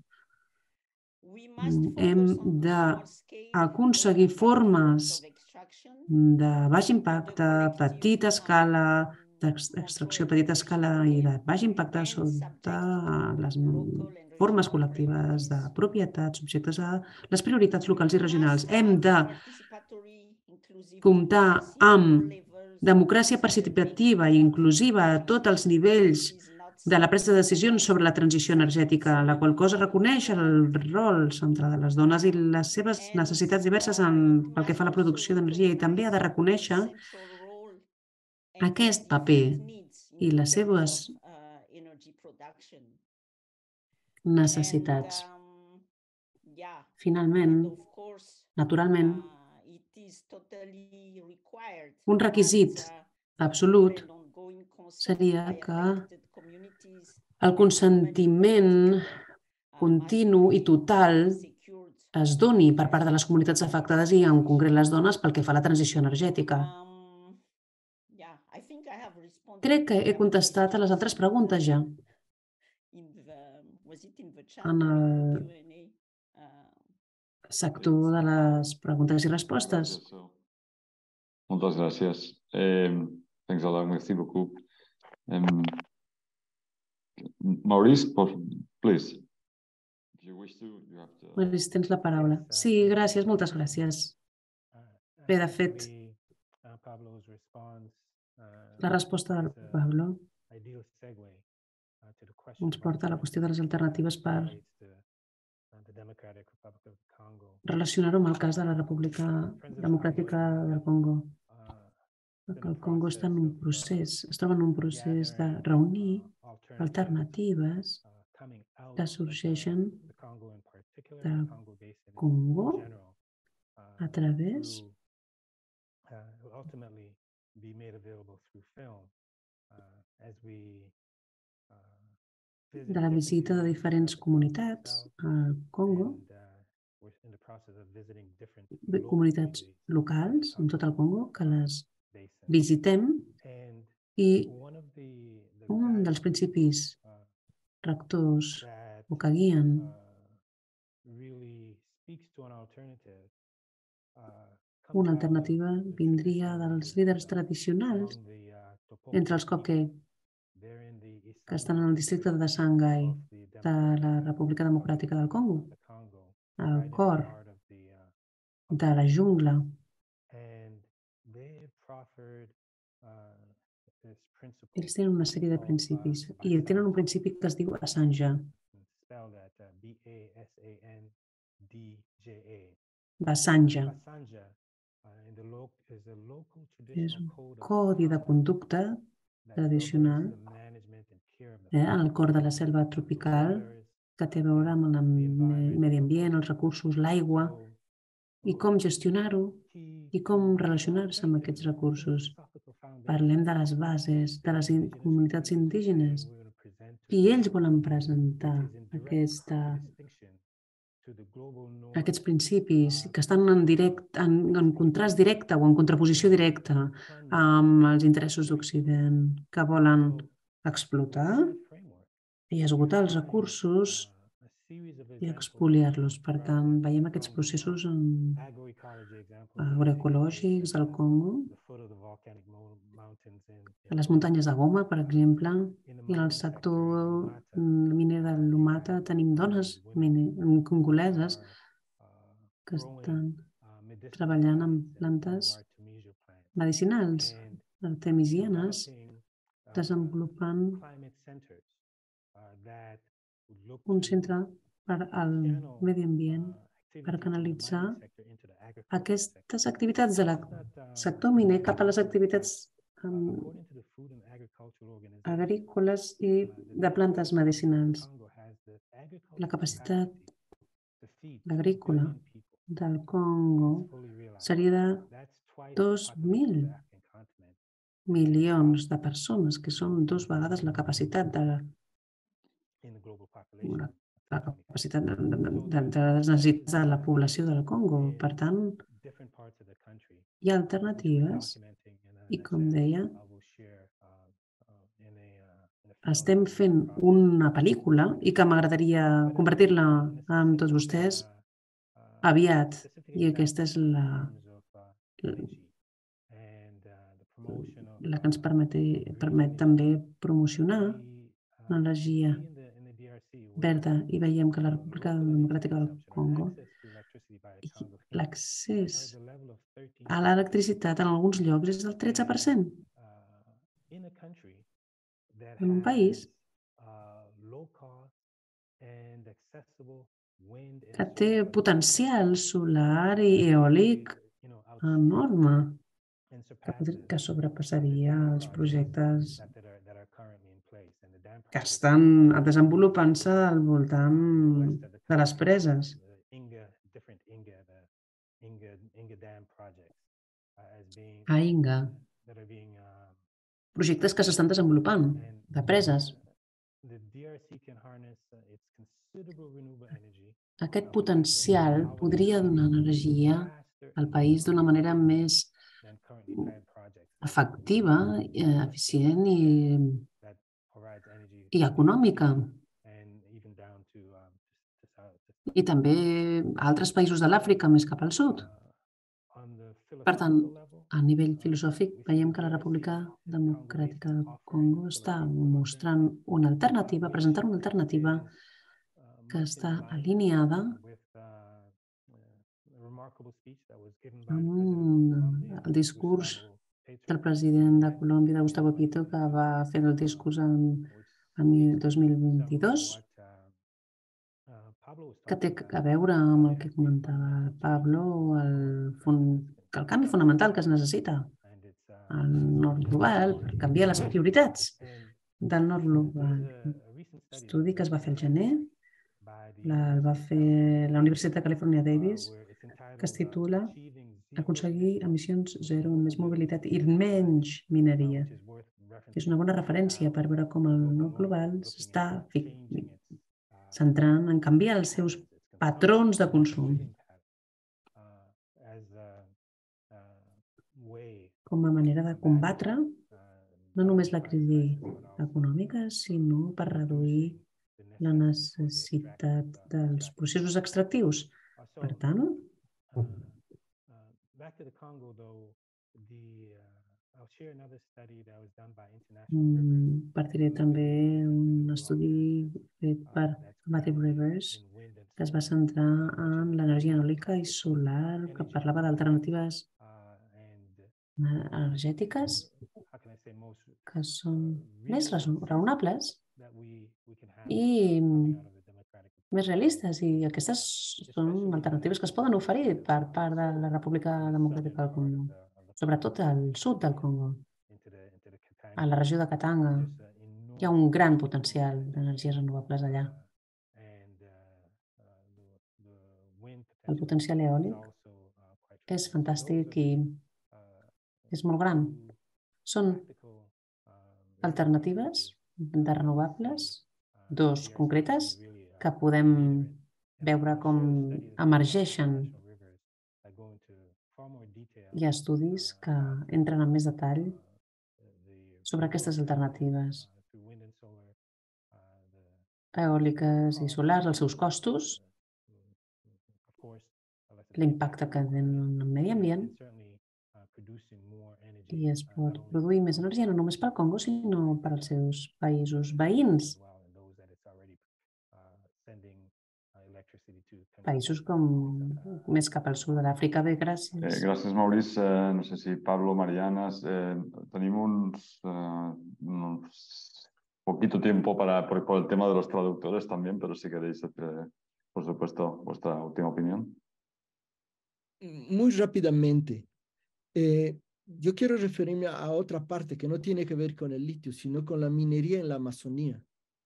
Hem d'aconseguir formes de baix impacte, petita escala, d'extracció a petita escala i de baix impacte sota les formes col·lectives de propietat subjectes a les prioritats locals i regionals. Hem de comptar amb democràcia participativa i inclusiva a tots els nivells de la presa de decisions sobre la transició energètica, la qual cosa reconeix el rol central de les dones i les seves necessitats diverses pel que fa a la producció d'energia i també ha de reconèixer aquest paper i les seves necessitats. Finalment, naturalment, un requisit absolut seria que el consentiment continu i total es doni per part de les comunitats afectades i en concret les dones pel que fa a la transició energètica. Crec que he contestat a les altres preguntes ja. En el sector de les preguntes i respostes. Moltes gràcies. Thanks a lot, merci beaucoup. Maurice, please. Maurice, tens la paraula. Sí, gràcies, moltes gràcies. Bé, de fet, la resposta del Pablo ens porta a la qüestió de les alternatives per relacionar-ho amb el cas de la República Democràtica del Congo. El Congo està en un procés, es troba en un procés de reunir alternatives que sorgeixen del Congo a través de la visita de diferents comunitats al Congo, comunitats locals en tot el Congo, que les visitem i un dels principis rectors o que guien una alternativa vindria dels líders tradicionals entre els Koke que estan en el districte de Sangai de la República Democràtica del Congo, al cor de la jungla. Ells tenen una sèrie de principis i tenen un principi que es diu Basanja. Basanja. És un codi de conducta tradicional eh, al cor de la selva tropical que té a veure amb el medi ambient, els recursos, l'aigua, i com gestionar-ho i com relacionar-se amb aquests recursos. Parlem de les bases de les comunitats indígenes i ells volen presentar aquesta, aquests principis que estan en, direct, en, en contrast directe o en contraposició directa amb els interessos d'Occident, que volen explotar i esgotar els recursos i expoliar-los. Per tant, veiem aquests processos agroecològics del Congo, a les muntanyes de Goma, per exemple, i en el sector miner de Lumata tenim dones congoleses que estan treballant amb plantes medicinals artemisianes, desenvolupant un centre per al medi ambient per canalitzar aquestes activitats del sector miner cap a les activitats agrícoles i de plantes medicinals. La capacitat agrícola del Congo seria de dos mil milions de persones, que són dues vegades la capacitat de la la capacitat de, de, de, de les necessitats de la població del Congo. Per tant, hi ha alternatives i, com deia, estem fent una pel·lícula i que m'agradaria convertir-la amb tots vostès aviat. I aquesta és la, la que ens permet, permet també promocionar l'energia verda, i veiem que la República Democràtica del Congo l'accés a l'electricitat en alguns llocs és del tretze per cent. En un país que té potencial solar i eòlic enorme, que sobrepassaria els projectes que estan desenvolupant-se al voltant de les preses. A Inga. Projectes que s'estan desenvolupant, de preses. Aquest potencial podria donar energia al país d'una manera més efectiva, eficient i i econòmica. I també altres països de l'Àfrica, més cap al sud. Per tant, a nivell filosòfic, veiem que la República Democràtica del Congo està mostrant una alternativa, presentant una alternativa que està alineada amb el discurs del president de Colòmbia, de Gustavo Petro, que va fer el discurs en el dos mil vint-i-dos, que té a veure amb el que comentava Pablo, el, el canvi fonamental que es necessita al nord global per canviar les prioritats del nord global. Estudi que es va fer al gener, el va fer la Universitat de California Davis, que es titula Aconseguir emissions zero, més mobilitat i menys mineria. És una bona referència per veure com el nord global s'està centrant en canviar els seus patrons de consum com a manera de combatre no només la crisi econòmica, sinó per reduir la necessitat dels processos extractius. Per tant, Compartiré també un estudi fet per Matthew Rivers que es va centrar en l'energia eòlica i solar, que parlava d'alternatives energètiques que són més raonables i més realistes, i aquestes són alternatives que es poden oferir per part de la República Democràtica del Congo, sobretot al sud del Congo, a la regió de Katanga. Hi ha un gran potencial d'energies renovables allà. El potencial eòlic és fantàstic i és molt gran. Són alternatives de renovables, dos concretes, que podem veure com emergeixen. Hi ha estudis que entren en més detall sobre aquestes alternatives eòliques i solars, els seus costos, l'impacte que tenen en el medi ambient, i es pot produir més energia no només pel Congo, sinó per als seus països veïns. Països com més cap al sud de l'Àfrica. Bé, gràcies. Eh, gràcies, Maurice. Eh, no sé si Pablo, Mariana, eh, tenim uns, eh, uns poquito tiempo para, por, por el tema de los traductores también, pero si queréis, eh, por supuesto, vuestra última opinión. Muy rápidamente. Eh, yo quiero referirme a otra parte que no tiene que ver con el litio, sino con la minería en la Amazonía.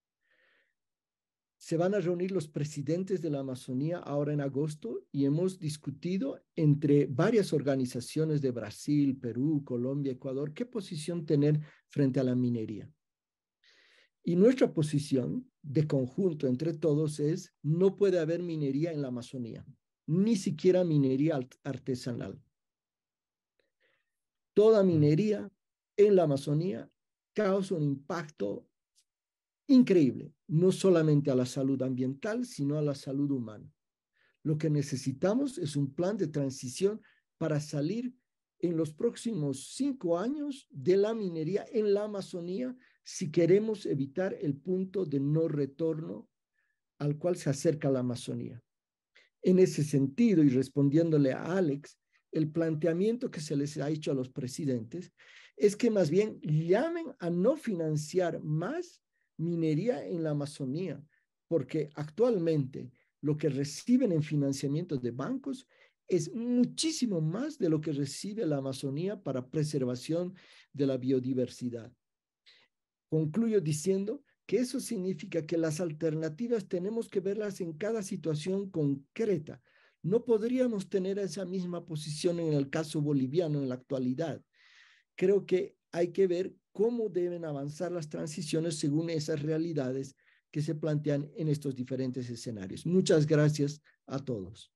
Se van a reunir los presidentes de la Amazonía ahora en agosto y hemos discutido entre varias organizaciones de Brasil, Perú, Colombia, Ecuador, qué posición tener frente a la minería. Y nuestra posición de conjunto entre todos es: no puede haber minería en la Amazonía, ni siquiera minería artesanal. Toda minería en la Amazonía causa un impacto increíble, no solamente a la salud ambiental, sino a la salud humana. Lo que necesitamos es un plan de transición para salir en los próximos cinco años de la minería en la Amazonía si queremos evitar el punto de no retorno al cual se acerca la Amazonía. En ese sentido, y respondiéndole a Alex, el planteamiento que se les ha hecho a los presidentes es que más bien llamen a no financiar más minería en la Amazonía, porque actualmente lo que reciben en financiamiento de bancos es muchísimo más de lo que recibe la Amazonía para preservación de la biodiversidad. Concluyo diciendo que eso significa que las alternativas tenemos que verlas en cada situación concreta. No podríamos tener esa misma posición en el caso boliviano en la actualidad. Creo que hay que ver cómo deben avanzar las transiciones según esas realidades que se plantean en estos diferentes escenarios. Muchas gracias a todos.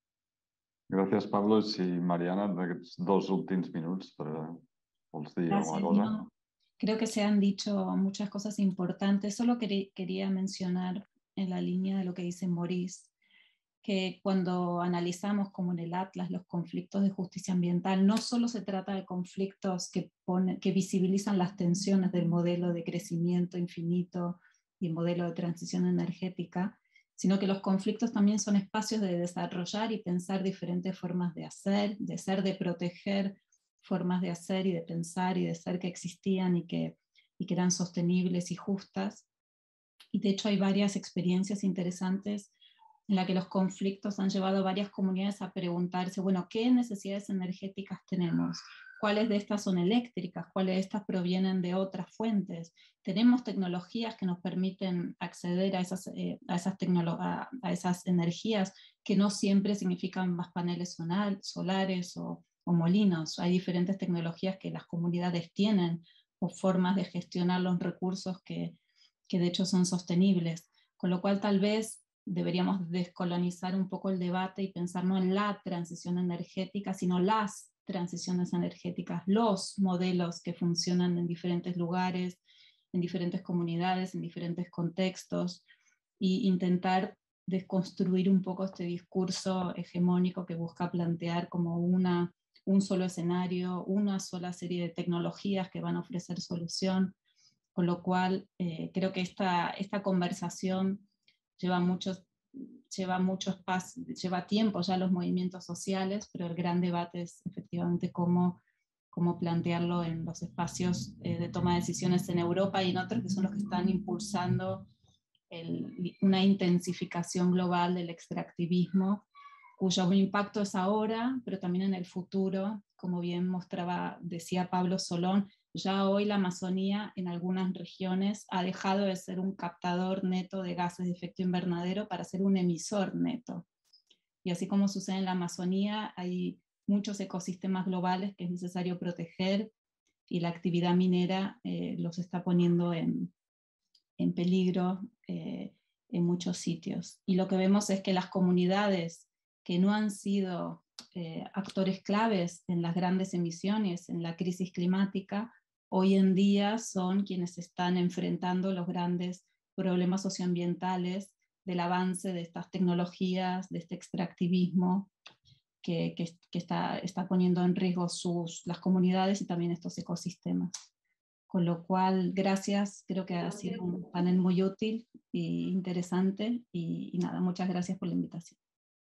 Gràcies, Pablo. Sí, Mariana, aquests dos últims minuts per vols dir Gracias, alguna cosa? no. Creo que se han dicho muchas cosas importantes. Solo quería, quería mencionar en la línea de lo que dice Maurice, que cuando analizamos como en el Atlas los conflictos de justicia ambiental, no solo se trata de conflictos que, pone, que visibilizan las tensiones del modelo de crecimiento infinito y el modelo de transición energética, sino que los conflictos también son espacios de desarrollar y pensar diferentes formas de hacer, de ser, de proteger formas de hacer y de pensar y de ser que existían y que, y que eran sostenibles y justas. Y de hecho hay varias experiencias interesantes en la que los conflictos han llevado a varias comunidades a preguntarse, bueno, ¿qué necesidades energéticas tenemos? ¿Cuáles de estas son eléctricas? ¿Cuáles de estas provienen de otras fuentes? ¿Tenemos tecnologías que nos permiten acceder a esas, eh, a, esas a, a esas energías que no siempre significan más paneles solar, solares o, o molinos? Hay diferentes tecnologías que las comunidades tienen o formas de gestionar los recursos que, que de hecho son sostenibles. Con lo cual tal vez deberíamos descolonizar un poco el debate y pensar no en la transición energética, sino las transiciones energéticas, los modelos que funcionan en diferentes lugares, en diferentes comunidades, en diferentes contextos, e intentar desconstruir un poco este discurso hegemónico que busca plantear como una un solo escenario, una sola serie de tecnologías que van a ofrecer solución, con lo cual eh, creo que esta, esta conversación lleva muchos, lleva muchos pas, lleva tiempo ya los movimientos sociales, pero el gran debate es efectivamente cómo, cómo plantearlo en los espacios eh, de toma de decisiones en Europa y en otros que son los que están impulsando el, una intensificación global del extractivismo, cuyo impacto es ahora, pero también en el futuro, como bien mostraba, decía Pablo Solón, ya hoy la Amazonía en algunas regiones ha dejado de ser un captador neto de gases de efecto invernadero para ser un emisor neto. Y así como sucede en la Amazonía, hay muchos ecosistemas globales que es necesario proteger y la actividad minera eh, los está poniendo en, en peligro eh, en muchos sitios. Y lo que vemos es que las comunidades que no han sido eh, actores claves en las grandes emisiones, en la crisis climática, hoy en día son quienes están enfrentando los grandes problemas socioambientales del avance de estas tecnologías, de este extractivismo que, que, que está, está poniendo en riesgo sus, las comunidades y también estos ecosistemas. Con lo cual, gracias, creo que ha sido un panel muy útil e interesante y, y nada, muchas gracias por la invitación.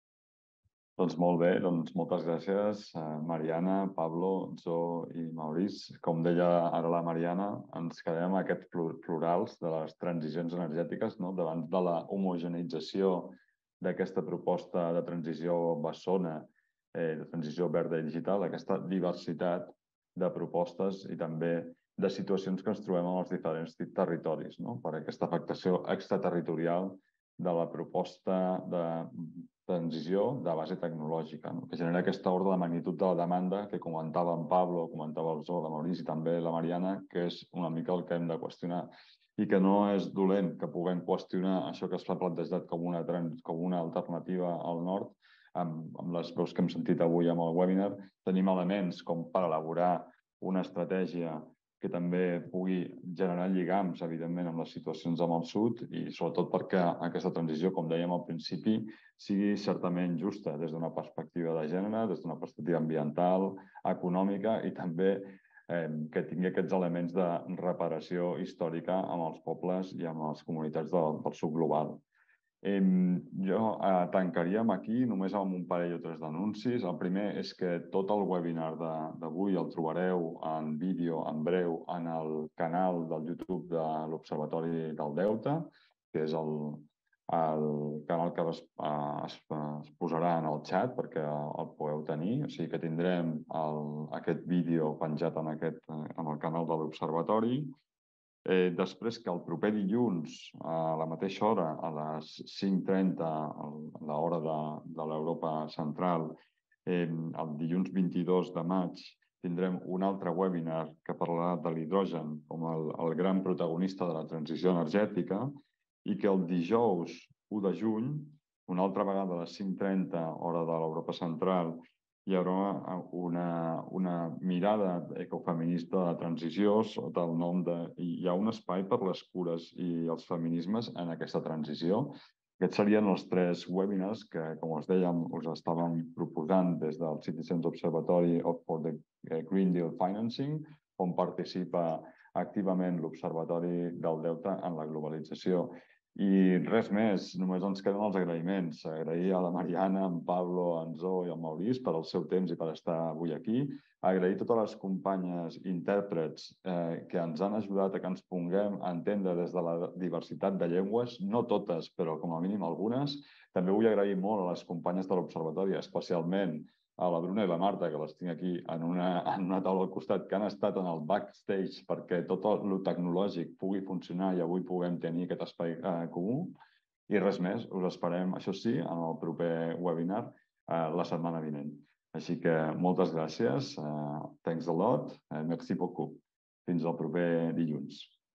Doncs molt bé, doncs moltes gràcies, Mariana, Pablo, Zo i Maurice. Com deia ara la Mariana, ens quedem amb aquests plurals de les transicions energètiques, no? Davant de la homogeneïtzació d'aquesta proposta de transició bessona, eh, de transició verda i digital, aquesta diversitat de propostes i també de situacions que ens trobem en els diferents territoris, no? Per aquesta afectació extraterritorial de la proposta de transició de base tecnològica, no? Que genera aquesta ordre de magnitud de la demanda que comentava en Pablo, comentava el Zo, la Maurici i també la Mariana, que és una mica el que hem de qüestionar i que no és dolent que puguem qüestionar això que s'ha plantejat com una, com una alternativa al nord. Amb, amb les veus que hem sentit avui amb el webinar, tenim elements com per elaborar una estratègia que també pugui generar lligams, evidentment, amb les situacions amb el sud i sobretot perquè aquesta transició, com dèiem al principi, sigui certament justa des d'una perspectiva de gènere, des d'una perspectiva ambiental, econòmica i també eh, que tingui aquests elements de reparació històrica amb els pobles i amb les comunitats del, del sud global. Eh, jo eh, tancaríem aquí només amb un parell o tres d'anuncis. El primer és que tot el webinar d'avui el trobareu en vídeo en breu en el canal del YouTube de l'Observatori del Delta, que és el, el canal que es, es, es posarà en el xat perquè el podeu tenir. O sigui que tindrem el, aquest vídeo penjat en, aquest, en el canal de l'Observatori. Eh, després que el proper dilluns, a la mateixa hora, a les cinc trenta, a l'hora de, de l'Europa central, eh, el dilluns vint-i-dos de maig, tindrem un altre webinar que parlarà de l'hidrogen com el, el gran protagonista de la transició energètica i que el dijous u de juny, una altra vegada a les cinc trenta, hora de l'Europa central, hi haurà una, una mirada ecofeminista de la transició sota el nom de... Hi ha un espai per les cures i els feminismes en aquesta transició. Aquests serien els tres webinars que, com us dèiem, us estàvem proposant des del Citizens Observatory for the Green Deal Financing, on participa activament l'Observatori del Delta en la globalització. I res més, només ens queden els agraïments. Agrair a la Mariana, en Pablo, en Zo i en Maurice per el seu temps i per estar avui aquí. Agrair a totes les companyes intèrprets eh, que ens han ajudat a que ens puguem entendre des de la diversitat de llengües, no totes, però com a mínim algunes. També vull agrair molt a les companyes de l'Observatori, especialment a la Bruna i la Marta, que les tinc aquí en una, en una taula al costat, que han estat en el backstage perquè tot el tecnològic pugui funcionar i avui puguem tenir aquest espai eh, comú. I res més, us esperem, això sí, en el proper webinar eh, la setmana vinent. Així que moltes gràcies, uh, thanks a lot, uh, merci beaucoup. Fins al proper dilluns.